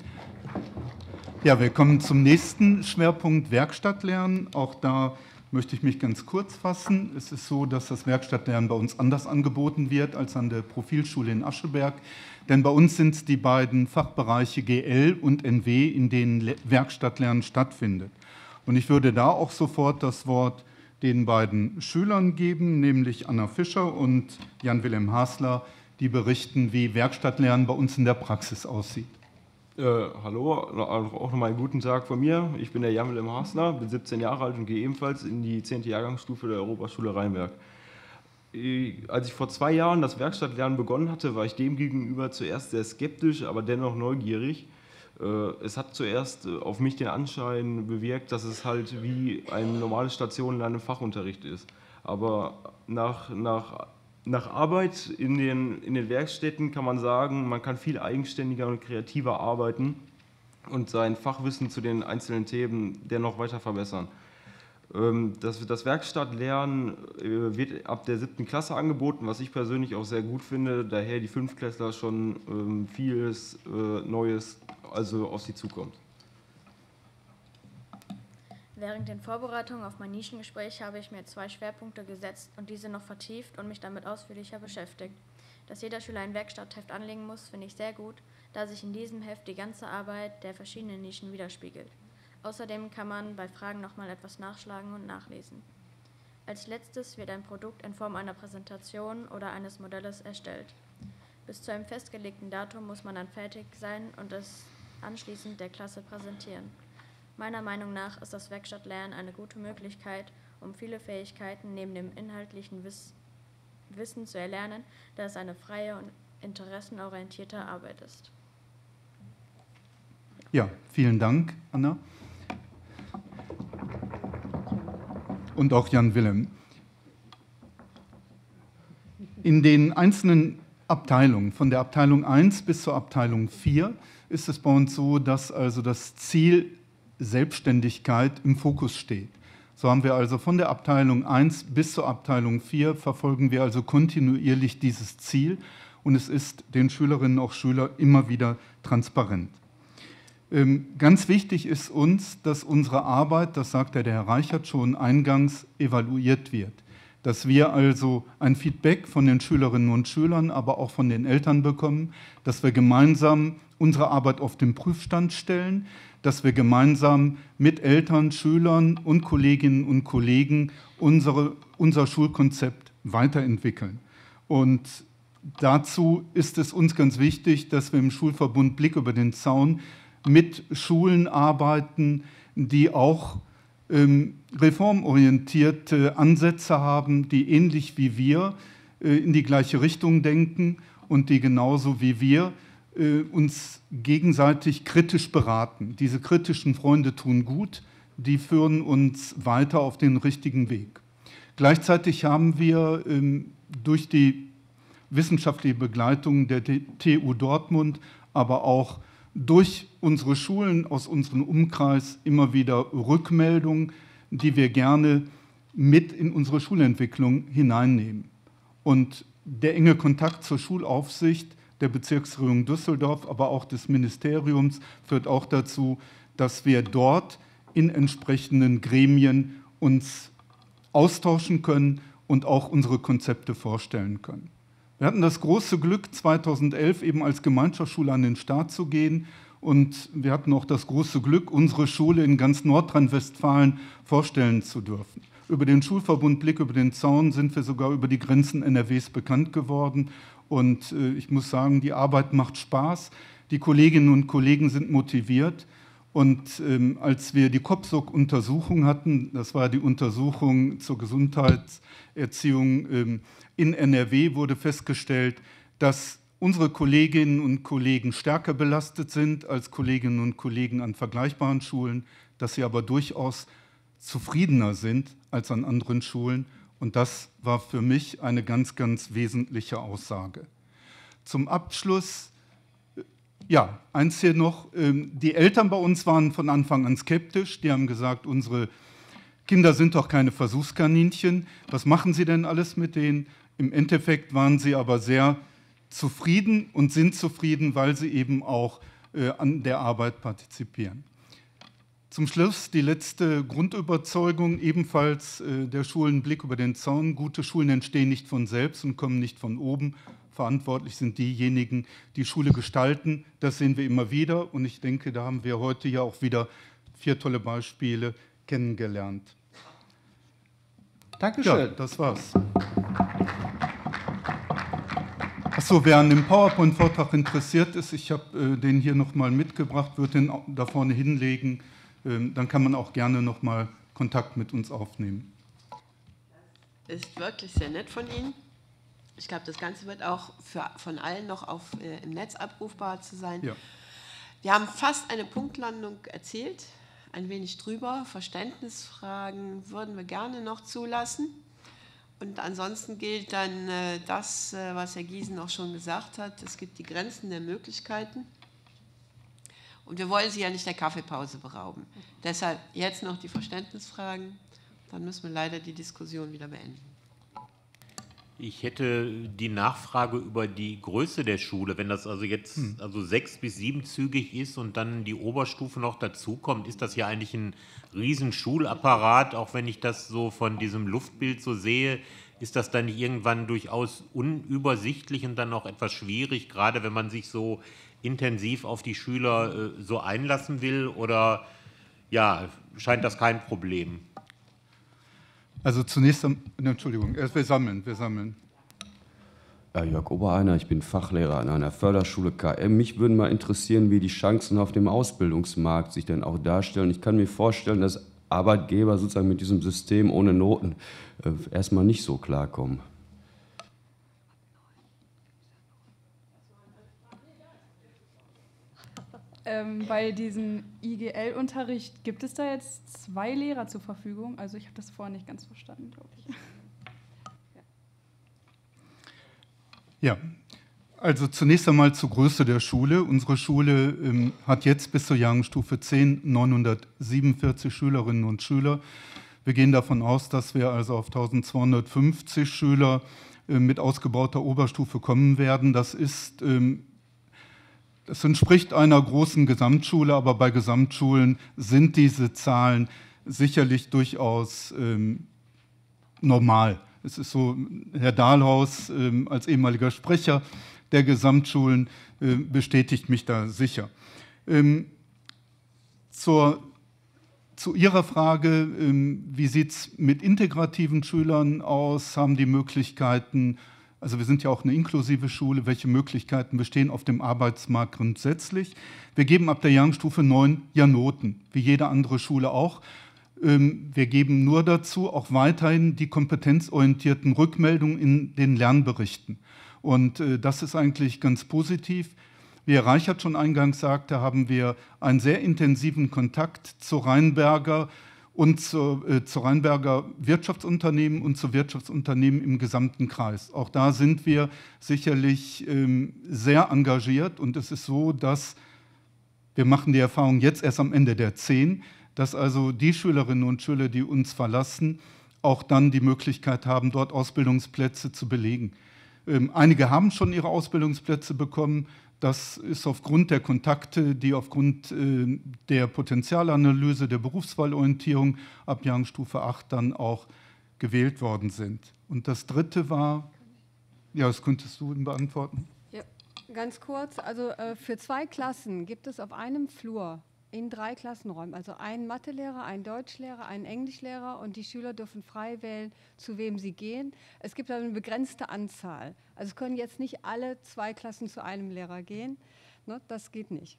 Ja, wir kommen zum nächsten Schwerpunkt Werkstattlernen. Auch da möchte ich mich ganz kurz fassen. Es ist so, dass das Werkstattlernen bei uns anders angeboten wird als an der Profilschule in Ascheberg. Denn bei uns sind es die beiden Fachbereiche GL und NW, in denen Werkstattlernen stattfindet. Und ich würde da auch sofort das Wort den beiden Schülern geben, nämlich Anna Fischer und Jan-Wilhelm Hasler, die berichten, wie Werkstattlernen bei uns in der Praxis aussieht. Hallo, auch nochmal einen guten Tag von mir. Ich bin der Jan-Wilhelm Hasler, bin 17 Jahre alt und gehe ebenfalls in die 10. Jahrgangsstufe der Europaschule Rheinberg. Als ich vor 2 Jahren das Werkstattlernen begonnen hatte, war ich dem gegenüber zuerst sehr skeptisch, aber dennoch neugierig. Es hat zuerst auf mich den Anschein bewirkt, dass es halt wie ein normales Stationenlernen im Fachunterricht ist. Aber nach Arbeit in den Werkstätten kann man sagen, man kann viel eigenständiger und kreativer arbeiten und sein Fachwissen zu den einzelnen Themen dennoch weiter verbessern. Das Werkstattlernen wird ab der 7. Klasse angeboten, was ich persönlich auch sehr gut finde, daher die Fünftklässler schon vieles Neues also auf sie zukommt. Während den Vorbereitungen auf mein Nischengespräch habe ich mir 2 Schwerpunkte gesetzt und diese noch vertieft und mich damit ausführlicher beschäftigt. Dass jeder Schüler ein Werkstattheft anlegen muss, finde ich sehr gut, da sich in diesem Heft die ganze Arbeit der verschiedenen Nischen widerspiegelt. Außerdem kann man bei Fragen nochmal etwas nachschlagen und nachlesen. Als letztes wird ein Produkt in Form einer Präsentation oder eines Modells erstellt. Bis zu einem festgelegten Datum muss man dann fertig sein und es anschließend der Klasse präsentieren. Meiner Meinung nach ist das Werkstattlernen eine gute Möglichkeit, um viele Fähigkeiten neben dem inhaltlichen Wissen zu erlernen, da es eine freie und interessenorientierte Arbeit ist. Ja, vielen Dank, Anna. Und auch Jan Willem. In den einzelnen Abteilungen, von der Abteilung 1 bis zur Abteilung 4, ist es bei uns so, dass also das Ziel Selbstständigkeit im Fokus steht. So haben wir also von der Abteilung 1 bis zur Abteilung 4 verfolgen wir also kontinuierlich dieses Ziel und es ist den Schülerinnen und Schülern immer wieder transparent. Ganz wichtig ist uns, dass unsere Arbeit, das sagte der Herr Reichert schon eingangs, evaluiert wird. Dass wir also ein Feedback von den Schülerinnen und Schülern, aber auch von den Eltern bekommen, dass wir gemeinsam unsere Arbeit auf den Prüfstand stellen, dass wir gemeinsam mit Eltern, Schülern und Kolleginnen und Kollegen unser Schulkonzept weiterentwickeln. Und dazu ist es uns ganz wichtig, dass wir im Schulverbund Blick über den Zaun mit Schulen arbeiten, die auch reformorientierte Ansätze haben, die ähnlich wie wir in die gleiche Richtung denken und die genauso wie wir uns gegenseitig kritisch beraten. Diese kritischen Freunde tun gut, die führen uns weiter auf den richtigen Weg. Gleichzeitig haben wir durch die wissenschaftliche Begleitung der TU Dortmund, aber auch durch unsere Schulen aus unserem Umkreis immer wieder Rückmeldungen, die wir gerne mit in unsere Schulentwicklung hineinnehmen. Und der enge Kontakt zur Schulaufsicht der Bezirksregierung Düsseldorf, aber auch des Ministeriums führt auch dazu, dass wir dort in entsprechenden Gremien uns austauschen können und auch unsere Konzepte vorstellen können. Wir hatten das große Glück, 2011 eben als Gemeinschaftsschule an den Start zu gehen und wir hatten auch das große Glück, unsere Schule in ganz Nordrhein-Westfalen vorstellen zu dürfen. Über den Schulverbund Blick über den Zaun sind wir sogar über die Grenzen NRWs bekannt geworden und ich muss sagen, die Arbeit macht Spaß, die Kolleginnen und Kollegen sind motiviert und als wir die COPSOG-Untersuchung hatten, das war die Untersuchung zur Gesundheitserziehung in NRW, wurde festgestellt, dass unsere Kolleginnen und Kollegen stärker belastet sind als Kolleginnen und Kollegen an vergleichbaren Schulen, dass sie aber durchaus zufriedener sind als an anderen Schulen. Und das war für mich eine ganz, ganz wesentliche Aussage. Zum Abschluss, ja, eins hier noch. Die Eltern bei uns waren von Anfang an skeptisch. Die haben gesagt, unsere Kinder sind doch keine Versuchskaninchen. Was machen Sie denn alles mit denen? Im Endeffekt waren sie aber sehr zufrieden und sind zufrieden, weil sie eben auch an der Arbeit partizipieren. Zum Schluss die letzte Grundüberzeugung, ebenfalls der Schulen Blick über den Zaun. Gute Schulen entstehen nicht von selbst und kommen nicht von oben. Verantwortlich sind diejenigen, die Schule gestalten. Das sehen wir immer wieder und ich denke, da haben wir heute ja auch wieder 4 tolle Beispiele kennengelernt. Dankeschön. Ja, das war's. Achso, wer an dem PowerPoint-Vortrag interessiert ist, ich habe den hier nochmal mitgebracht, würde den da vorne hinlegen. Dann kann man auch gerne nochmal Kontakt mit uns aufnehmen. Das ist wirklich sehr nett von Ihnen. Ich glaube, das Ganze wird auch von allen noch im Netz abrufbar zu sein. Ja. Wir haben fast eine Punktlandung erzielt, ein wenig drüber. Verständnisfragen würden wir gerne noch zulassen. Und ansonsten gilt dann das, was Herr Giesen auch schon gesagt hat. Es gibt die Grenzen der Möglichkeiten. Und wir wollen Sie ja nicht der Kaffeepause berauben. Deshalb jetzt noch die Verständnisfragen. dann müssen wir leider die Diskussion wieder beenden. Ich hätte die Nachfrage über die Größe der Schule. Wenn das also jetzt 6- bis 7-zügig ist und dann die Oberstufe noch dazukommt, ist das ja eigentlich ein Riesenschulapparat. Auch wenn ich das so von diesem Luftbild so sehe, ist das dann nicht irgendwann durchaus unübersichtlich und dann auch etwas schwierig, gerade wenn man sich so intensiv auf die Schüler so einlassen will? Oder ja, scheint das kein Problem? Also zunächst, Entschuldigung, wir sammeln. Ja, Jörg Obereiner, ich bin Fachlehrer an einer Förderschule KM. Mich würden mal interessieren, wie die Chancen auf dem Ausbildungsmarkt sich denn auch darstellen. Ich kann mir vorstellen, dass Arbeitgeber sozusagen mit diesem System ohne Noten erstmal nicht so klarkommen. Bei diesem IGL-Unterricht gibt es da jetzt 2 Lehrer zur Verfügung? Also ich habe das vorher nicht ganz verstanden, glaube ich. Ja, also zunächst einmal zur Größe der Schule. Unsere Schule hat jetzt bis zur Jahrgangsstufe 10 947 Schülerinnen und Schüler. Wir gehen davon aus, dass wir also auf 1250 Schüler mit ausgebauter Oberstufe kommen werden. Das entspricht einer großen Gesamtschule, aber bei Gesamtschulen sind diese Zahlen sicherlich durchaus normal. Es ist so, Herr Dahlhaus als ehemaliger Sprecher der Gesamtschulen bestätigt mich da sicher. Zu Ihrer Frage, wie sieht es mit integrativen Schülern aus, haben die Möglichkeiten, also wir sind ja auch eine inklusive Schule, welche Möglichkeiten bestehen auf dem Arbeitsmarkt grundsätzlich? Wir geben ab der Jahrgangsstufe 9 ja Noten, wie jede andere Schule auch. Wir geben nur dazu auch weiterhin die kompetenzorientierten Rückmeldungen in den Lernberichten. Und das ist eigentlich ganz positiv. Wie Herr Reichert schon eingangs sagte, haben wir einen sehr intensiven Kontakt zu Rheinberger und zu Rheinberger Wirtschaftsunternehmen und zu Wirtschaftsunternehmen im gesamten Kreis. Auch da sind wir sicherlich sehr engagiert. Und es ist so, dass wir machen die Erfahrung jetzt erst am Ende der 10, dass also die Schülerinnen und Schüler, die uns verlassen, auch dann die Möglichkeit haben, dort Ausbildungsplätze zu belegen. Einige haben schon ihre Ausbildungsplätze bekommen. Das ist aufgrund der Kontakte, die aufgrund der Potenzialanalyse, der Berufswahlorientierung ab Jahrgangsstufe 8 dann auch gewählt worden sind. Und das Dritte war, ja, das könntest du beantworten. Ja, ganz kurz, also für 2 Klassen gibt es auf einem Flur in 3 Klassenräumen, also einen Mathelehrer, einen Deutschlehrer, einen Englischlehrer, und die Schüler dürfen frei wählen, zu wem sie gehen. Es gibt eine begrenzte Anzahl. Also es können jetzt nicht alle 2 Klassen zu einem Lehrer gehen. Ne, das geht nicht.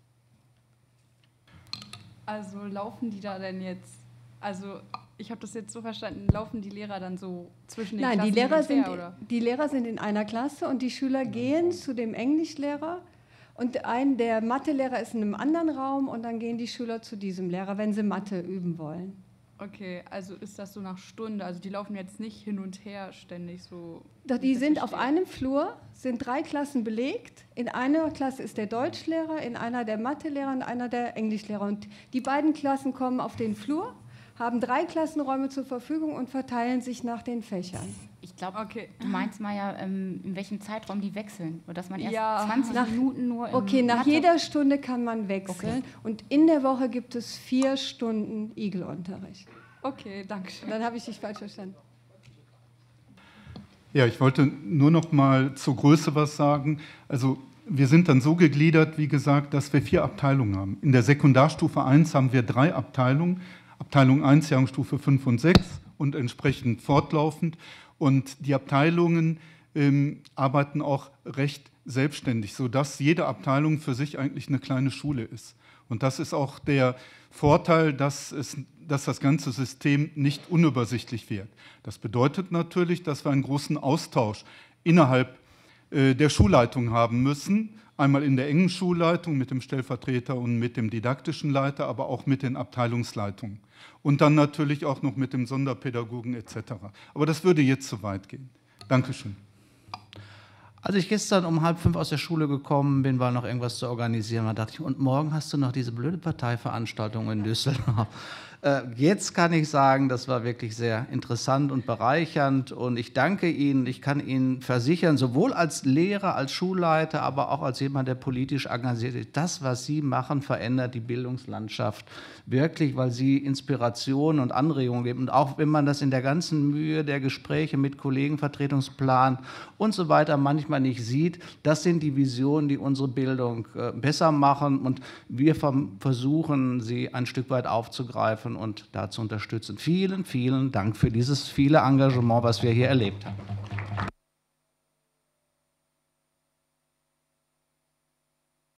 Also laufen die da denn jetzt, also ich habe das jetzt so verstanden, laufen die Lehrer dann so zwischen den Nein, Klassen die Lehrer sind in einer Klasse und die Schüler gehen zu dem Englischlehrer. Und der Mathelehrer ist in einem anderen Raum und dann gehen die Schüler zu diesem Lehrer, wenn sie Mathe üben wollen. Okay, also ist das so nach Stunde, also die laufen jetzt nicht hin und her ständig so? Doch, die sind auf einem Flur, sind 3 Klassen belegt. In einer Klasse ist der Deutschlehrer, in einer der Mathelehrer und einer der Englischlehrer. Und die beiden Klassen kommen auf den Flur, haben 3 Klassenräume zur Verfügung und verteilen sich nach den Fächern. Ich glaube, du meinst mal ja, in welchem Zeitraum die wechseln. Oder dass man erst 20 Minuten nur im Okay, nach Mathe jeder Stunde kann man wechseln. Okay. Und in der Woche gibt es 4 Stunden IGEL-Unterricht. Okay, danke schön. Dann habe ich dich falsch verstanden. Ja, ich wollte nur noch mal zur Größe was sagen. Also wir sind dann so gegliedert, wie gesagt, dass wir 4 Abteilungen haben. In der Sekundarstufe 1 haben wir 3 Abteilungen. Abteilung 1, Jahrgangsstufe 5 und 6 und entsprechend fortlaufend. Und die Abteilungen arbeiten auch recht selbstständig, sodass jede Abteilung für sich eigentlich eine kleine Schule ist. Und das ist auch der Vorteil, dass das ganze System nicht unübersichtlich wird. Das bedeutet natürlich, dass wir einen großen Austausch innerhalb der Schulleitung haben müssen. Einmal in der engen Schulleitung mit dem Stellvertreter und mit dem didaktischen Leiter, aber auch mit den Abteilungsleitungen. Und dann natürlich auch noch mit dem Sonderpädagogen etc. Aber das würde jetzt zu weit gehen. Dankeschön. Als ich gestern um 4:30 aus der Schule gekommen bin, war noch irgendwas zu organisieren. Da dachte ich, und morgen hast du noch diese blöde Parteiveranstaltung in Düsseldorf. Jetzt kann ich sagen, das war wirklich sehr interessant und bereichernd und ich danke Ihnen. Ich kann Ihnen versichern, sowohl als Lehrer, als Schulleiter, aber auch als jemand, der politisch engagiert ist, das, was Sie machen, verändert die Bildungslandschaft wirklich, weil Sie Inspiration und Anregungen geben. Und auch wenn man das in der ganzen Mühe der Gespräche mit Kollegenvertretungsplan und so weiter manchmal nicht sieht, das sind die Visionen, die unsere Bildung besser machen und wir versuchen, sie ein Stück weit aufzugreifen und da zu unterstützen. Vielen, vielen Dank für dieses viele Engagement, was wir hier erlebt haben.